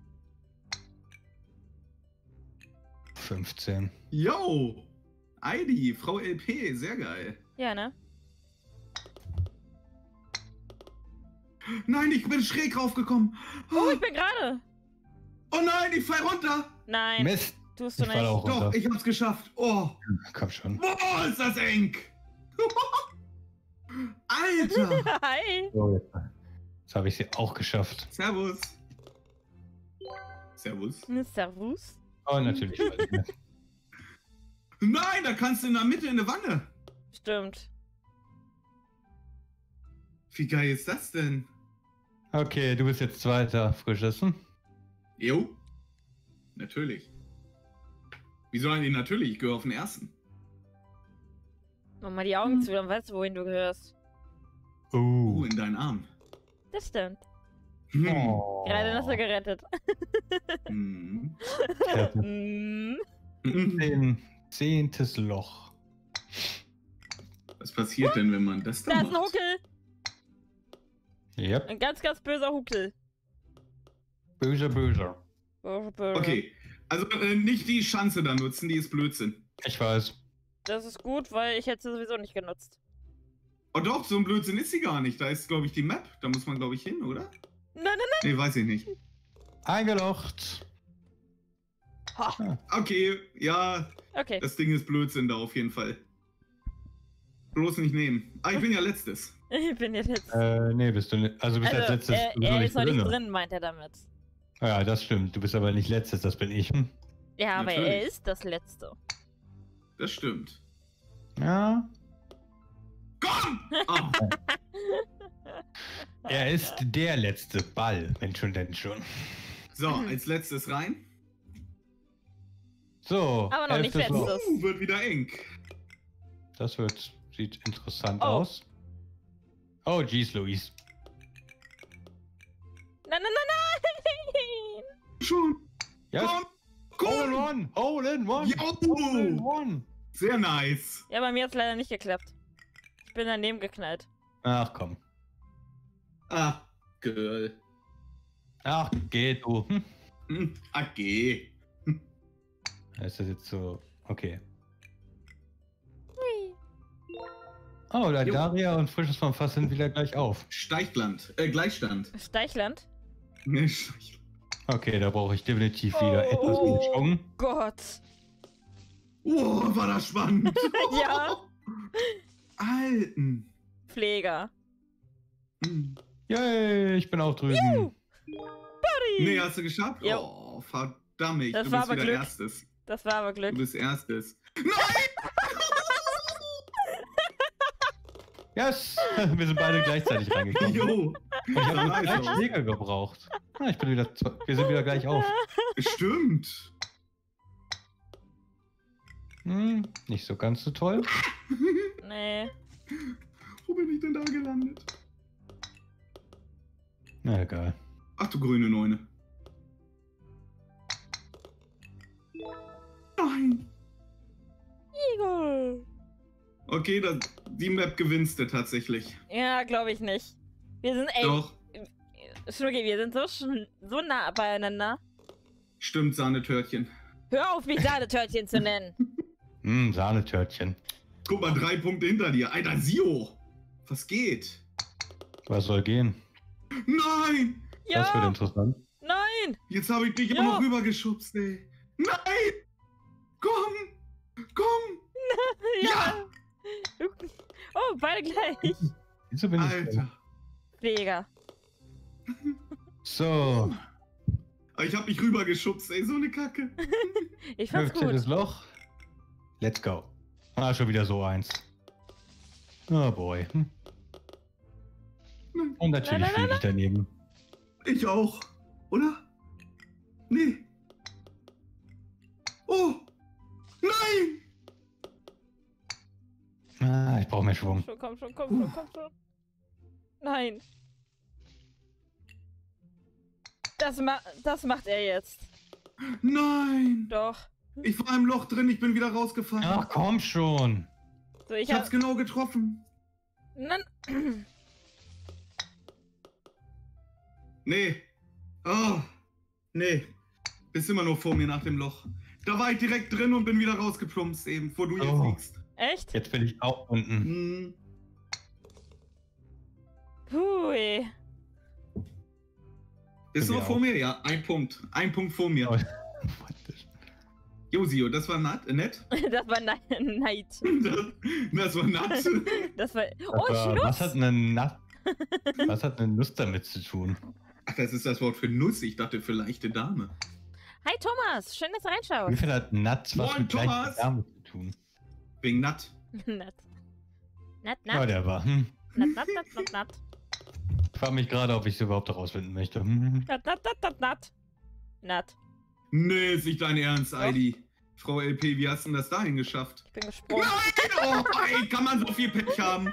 Speaker 2: fünfzehn.
Speaker 3: Jo. Heidi, Frau L P, sehr geil.
Speaker 1: Ja, ne?
Speaker 3: Nein, ich bin schräg raufgekommen.
Speaker 1: Oh, ich bin gerade.
Speaker 3: Oh nein, ich fall runter.
Speaker 1: Nein,
Speaker 2: Mist!
Speaker 1: tust du
Speaker 2: Ich falle
Speaker 1: nicht.
Speaker 2: auch
Speaker 3: Doch,
Speaker 2: runter.
Speaker 3: ich hab's geschafft. Oh,
Speaker 2: Komm schon.
Speaker 3: boah, ist das eng. Alter.
Speaker 1: Hi.
Speaker 2: So, jetzt, jetzt habe ich sie auch geschafft.
Speaker 3: Servus. Servus.
Speaker 1: Servus.
Speaker 2: Oh, natürlich.
Speaker 3: Nein, da kannst du in der Mitte in der Wanne.
Speaker 1: Stimmt.
Speaker 3: Wie geil ist das denn?
Speaker 2: Okay, du bist jetzt Zweiter, frisches. Hm?
Speaker 3: Jo. Natürlich. Wieso eigentlich natürlich? Ich gehöre auf den ersten.
Speaker 1: Mach mal die Augen zu, dann weißt du, wohin du gehörst.
Speaker 3: Oh,
Speaker 2: Oh.
Speaker 3: in deinen Arm.
Speaker 1: Das stimmt.
Speaker 3: Hm.
Speaker 2: Oh.
Speaker 1: Gerade hast du gerettet.
Speaker 3: Hm.
Speaker 1: Mm.
Speaker 2: Zehn, zehntes Loch.
Speaker 3: Was passiert denn, wenn man das da
Speaker 1: Da ist ein
Speaker 3: macht?
Speaker 1: Huckel.
Speaker 2: Yep.
Speaker 1: Ein ganz, ganz böser Huckel.
Speaker 2: Böse, böse.
Speaker 1: Böse, böse.
Speaker 3: Okay, also äh, nicht die Schanze da nutzen, die ist Blödsinn.
Speaker 2: Ich weiß.
Speaker 1: Das ist gut, weil ich hätte sie sowieso nicht genutzt.
Speaker 3: Oh doch, so ein Blödsinn ist sie gar nicht. Da ist, glaube ich, die Map. Da muss man, glaube ich, hin, oder?
Speaker 1: Nein, nein,
Speaker 3: Nee, weiß ich nicht.
Speaker 2: Eingelocht.
Speaker 1: Ha.
Speaker 3: Okay, ja,
Speaker 1: Okay.
Speaker 3: das Ding ist Blödsinn da auf jeden Fall. Bloß nicht nehmen. Ah, ich bin ja letztes.
Speaker 1: Ich bin jetzt jetzt.
Speaker 2: Äh, nee, bist du nicht. Also, du bist
Speaker 1: Also,
Speaker 2: als letztes
Speaker 1: er,
Speaker 2: sowieso
Speaker 1: er
Speaker 2: nicht
Speaker 1: ist noch nicht
Speaker 2: drin.
Speaker 1: drin, meint er damit.
Speaker 2: Ja, das stimmt. Du bist aber nicht letztes, das bin ich. Hm.
Speaker 1: Ja, aber er
Speaker 3: Natürlich.
Speaker 1: ist das Letzte.
Speaker 3: Das stimmt.
Speaker 2: Ja.
Speaker 3: Komm! Ah,
Speaker 2: Er ist der letzte Ball, wenn schon denn schon.
Speaker 3: so, als letztes rein.
Speaker 2: So,
Speaker 1: Aber noch nicht
Speaker 2: elftes Loch.
Speaker 1: letztes.
Speaker 3: Uh, wird wieder eng.
Speaker 2: Das wird, sieht interessant
Speaker 1: Oh.
Speaker 2: aus. Oh, jeez, Luis.
Speaker 1: Nein, nein, nein, nein!
Speaker 3: Schon.
Speaker 2: Ja,
Speaker 3: Komm!
Speaker 2: Hole in
Speaker 3: Komm!
Speaker 2: one! Hole in one! Hole in
Speaker 3: Jo!
Speaker 2: one!
Speaker 3: Sehr nice.
Speaker 1: Ja, bei mir hat es leider nicht geklappt. Ich bin daneben geknallt.
Speaker 2: Ach komm.
Speaker 3: Ah, Girl.
Speaker 2: Ach, geh du. Hm.
Speaker 3: Hm, okay.
Speaker 2: Ist das jetzt so. Okay.
Speaker 1: Hui.
Speaker 2: Oh, da
Speaker 3: Jo.
Speaker 2: Daria und Frisches vom Fass sind wieder gleich auf.
Speaker 3: Steichland. Äh, Gleichstand.
Speaker 1: Steichland?
Speaker 3: Ne, Steichland.
Speaker 2: Okay, da brauche ich definitiv wieder
Speaker 1: Oh.
Speaker 2: etwas mehr Schwung.
Speaker 1: Gott.
Speaker 3: Oh, war das spannend.
Speaker 1: Ja.
Speaker 3: Alten.
Speaker 1: Pfleger.
Speaker 3: Hm.
Speaker 2: Yay, ich bin auch drüben.
Speaker 3: Nee, hast du geschafft?
Speaker 1: Jo.
Speaker 3: Oh, verdammt.
Speaker 1: Das
Speaker 3: du
Speaker 1: war
Speaker 3: bist
Speaker 1: aber
Speaker 3: wieder
Speaker 1: Glück.
Speaker 3: erstes.
Speaker 1: Das war aber
Speaker 3: Du
Speaker 1: Glück.
Speaker 3: bist erstes.
Speaker 2: Yes! Wir sind beide gleichzeitig reingekommen.
Speaker 3: Jo.
Speaker 2: Und ich habe nur
Speaker 3: Nice
Speaker 2: drei
Speaker 3: aus.
Speaker 2: Schläge gebraucht. Ah, ich bin wieder, zwei- wir sind wieder gleich auf.
Speaker 3: Stimmt.
Speaker 2: Hm, nicht so ganz so toll.
Speaker 1: Nee.
Speaker 3: Wo bin ich denn da gelandet?
Speaker 2: Na egal.
Speaker 3: Ach du grüne Neune. Nein.
Speaker 1: Eagle.
Speaker 3: Okay, das, die Map gewinnst du tatsächlich.
Speaker 1: Ja, glaube ich nicht. Wir sind, ey,
Speaker 3: Doch,
Speaker 1: Schnucki, wir sind so, schn- so nah beieinander.
Speaker 3: stimmt, Sahnetörtchen.
Speaker 1: Hör auf, mich Sahnetörtchen zu nennen.
Speaker 2: Hm, Sahnetörtchen.
Speaker 3: Guck mal, drei Punkte hinter dir. Alter, Sio. Was geht?
Speaker 2: Was soll gehen?
Speaker 3: Nein!
Speaker 2: Das wird
Speaker 1: Ja,
Speaker 2: interessant.
Speaker 1: nein.
Speaker 3: Jetzt habe ich dich
Speaker 1: Ja.
Speaker 3: auch noch rübergeschubst, ey. Nein! Komm! Komm! Ja!
Speaker 1: Oh, beide gleich.
Speaker 2: Wieso bin ich
Speaker 3: Alter.
Speaker 1: Pfleger.
Speaker 2: So,
Speaker 3: Ich habe mich rübergeschubst, ey, so eine Kacke.
Speaker 1: Ich fand's
Speaker 2: fünfzehntes
Speaker 1: gut.
Speaker 2: Loch. Let's go. Ah, schon wieder so eins. Oh boy. Hm. Und natürlich
Speaker 1: Nein, nein,
Speaker 2: fliege ich daneben.
Speaker 3: Ich auch. Oder? Nee. Oh! Nein!
Speaker 2: Ah, ich brauche mehr
Speaker 1: Komm
Speaker 2: Schwung.
Speaker 1: schon, komm schon, komm schon, komm schon. Nein. Das, ma das macht er jetzt.
Speaker 3: Nein!
Speaker 1: Doch.
Speaker 3: Ich war im Loch drin, ich bin wieder rausgefallen.
Speaker 2: Ach komm schon.
Speaker 1: So, ich
Speaker 3: Ich hab's
Speaker 1: hab...
Speaker 3: genau getroffen.
Speaker 1: Nein.
Speaker 3: Nee. Oh. Nee. Bist immer noch vor mir nach dem Loch. Da war ich direkt drin und bin wieder rausgeplumpst eben, wo du jetzt
Speaker 2: Oh.
Speaker 3: liegst.
Speaker 1: Echt?
Speaker 2: Jetzt bin ich auch unten.
Speaker 3: Hm.
Speaker 1: Hui.
Speaker 3: Bist du
Speaker 2: wir
Speaker 3: noch vor
Speaker 2: auch.
Speaker 3: mir? Ja, ein Punkt. Ein Punkt vor mir.
Speaker 2: Oh.
Speaker 3: Josio, das war nat, äh, nett.
Speaker 1: Das war ne Neid.
Speaker 3: Das, das war nat.
Speaker 1: Das war...
Speaker 2: Das
Speaker 1: Oh,
Speaker 2: war, was hat
Speaker 1: Schluss.
Speaker 2: eine Nat Was hat eine Nuss damit zu tun?
Speaker 3: Ach, das ist das Wort für Nuss. Ich dachte für leichte Dame.
Speaker 1: Hi, Thomas. Schön, dass du
Speaker 2: Wie
Speaker 1: reinschaust.
Speaker 2: viel hat Nat was
Speaker 3: Moin,
Speaker 2: mit gleicher
Speaker 3: Thomas.
Speaker 2: Dame zu tun?
Speaker 3: Wegen nat.
Speaker 1: Nett. Nett,
Speaker 2: Ja,
Speaker 1: nett.
Speaker 2: der war. Hm.
Speaker 1: Nett, nett, nett, nett, nett.
Speaker 2: Ich frage mich gerade, ob ich es überhaupt herausfinden möchte. Hm.
Speaker 1: Nett, nett, nett, nett, nett. Nett.
Speaker 3: Nee, ist nicht dein Ernst,
Speaker 1: Doch.
Speaker 3: Heidi. Frau L P, wie hast du denn das dahin geschafft?
Speaker 1: Ich bin gesprungen.
Speaker 3: Nein! Oh, ey, kann man so viel Pech haben?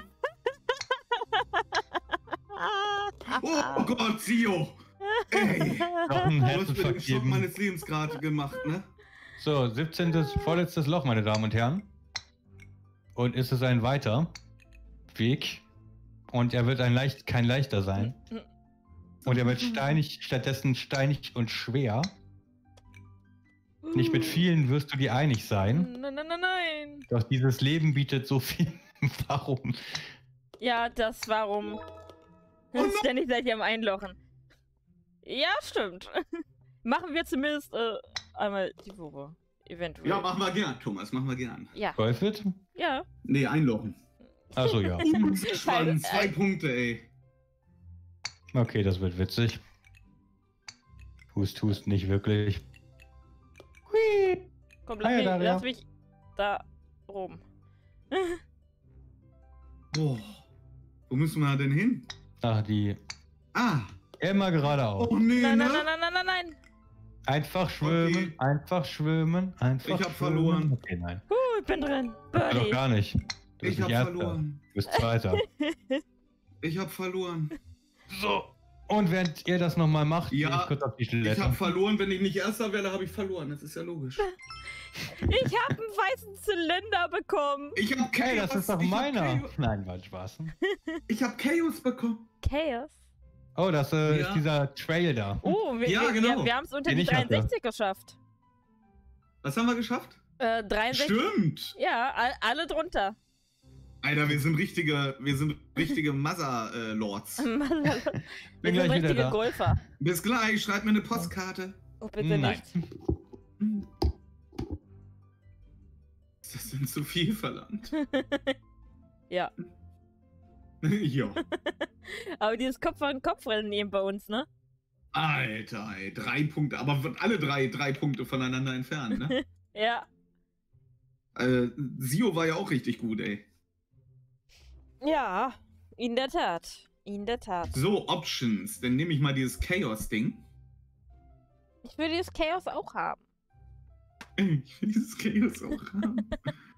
Speaker 3: Oh Gott, Sio! Ey,
Speaker 2: Noch ein
Speaker 3: du hast
Speaker 2: Herzen
Speaker 3: mir den Schock
Speaker 2: vergeben.
Speaker 3: meines Lebens gerade gemacht, ne?
Speaker 2: So, siebzehntes vorletztes Loch, meine Damen und Herren. Und ist es ein weiter Weg. Und er wird ein leicht, kein leichter sein. Und er wird steinig, stattdessen steinig und schwer. Nicht mit vielen wirst du dir einig sein.
Speaker 1: Nein, nein, nein, nein.
Speaker 2: Doch dieses Leben bietet so viel. Warum?
Speaker 1: Ja, das warum.
Speaker 3: Oh no.
Speaker 1: Ständig seid ihr am Einlochen. Ja, stimmt. Machen wir zumindest äh, einmal die Woche. Eventuell.
Speaker 3: Ja, machen wir gern, Thomas, machen wir gern.
Speaker 1: Ja.
Speaker 2: Golfit?
Speaker 1: Ja.
Speaker 3: Nee, einloggen.
Speaker 2: Achso, ja.
Speaker 3: Spannend, zwei Punkte, ey.
Speaker 2: Okay, das wird witzig. Hust, hust, nicht wirklich. Hui.
Speaker 1: Komm, lass,
Speaker 2: Hi,
Speaker 1: mich,
Speaker 2: Daria.
Speaker 1: lass mich da rum.
Speaker 3: Boah. Wo müssen wir denn hin?
Speaker 2: Ach, die.
Speaker 3: Ah.
Speaker 2: Immer geradeaus.
Speaker 3: Oh nee,
Speaker 1: Nein,
Speaker 3: ne?
Speaker 1: nein, nein, nein, nein, nein, nein.
Speaker 2: Einfach schwimmen,
Speaker 3: Okay.
Speaker 2: einfach schwimmen, einfach
Speaker 3: Ich hab
Speaker 2: schwimmen.
Speaker 3: verloren.
Speaker 2: Okay, nein.
Speaker 1: Uh, ich bin drin.
Speaker 2: Doch
Speaker 1: Birdie.
Speaker 2: gar nicht. Du bist
Speaker 3: Ich hab
Speaker 2: nicht Erster.
Speaker 3: verloren.
Speaker 2: Du bist Zweiter.
Speaker 3: Ich hab verloren.
Speaker 2: So. Und während ihr das nochmal macht,
Speaker 3: Ja,
Speaker 2: gehe ich kurz auf die
Speaker 3: Ich
Speaker 2: Toilette.
Speaker 3: hab verloren, wenn ich nicht Erster werde, habe ich verloren. Das ist ja logisch.
Speaker 1: Ich habe einen weißen Zylinder bekommen.
Speaker 3: Ich hab
Speaker 2: Hey,
Speaker 3: Chaos.
Speaker 2: das ist doch
Speaker 3: ich hab
Speaker 2: meiner.
Speaker 3: Chaos-
Speaker 2: Nein, war Spaß.
Speaker 3: Ich hab Chaos bekommen.
Speaker 1: Chaos.
Speaker 2: Oh, das äh,
Speaker 3: Ja.
Speaker 2: ist dieser Trail da.
Speaker 1: Oh, wir,
Speaker 3: Ja,
Speaker 1: wir,
Speaker 3: genau.
Speaker 1: wir, wir haben es unter
Speaker 2: Den
Speaker 1: die
Speaker 2: ich hatte.
Speaker 1: dreiundsechzig geschafft.
Speaker 3: Was haben wir geschafft?
Speaker 1: Äh, dreiundsechzig.
Speaker 3: Stimmt.
Speaker 1: Ja, all, alle drunter.
Speaker 3: Alter, wir sind richtige, wir sind richtige Mother-Lords.
Speaker 1: Wir
Speaker 2: Bin
Speaker 1: sind
Speaker 2: gleich wieder
Speaker 1: richtige
Speaker 2: da.
Speaker 1: Golfer.
Speaker 3: Bis gleich, schreib mir eine Postkarte.
Speaker 1: Oh, bitte
Speaker 2: Nein.
Speaker 1: nicht.
Speaker 3: Das sind zu viel verlangt.
Speaker 1: Ja.
Speaker 3: Ja.
Speaker 1: Aber dieses Kopf-an-Kopf-Rennen eben bei uns, ne?
Speaker 3: Alter, ey, drei Punkte. Aber alle drei, drei Punkte voneinander entfernt, ne?
Speaker 1: Ja.
Speaker 3: äh, Sio war ja auch richtig gut, ey.
Speaker 1: Ja, in der Tat. In der Tat.
Speaker 3: So, Options. Dann nehme ich mal dieses Chaos-Ding.
Speaker 1: Ich will dieses Chaos auch haben.
Speaker 3: Ich will dieses Chaos auch haben.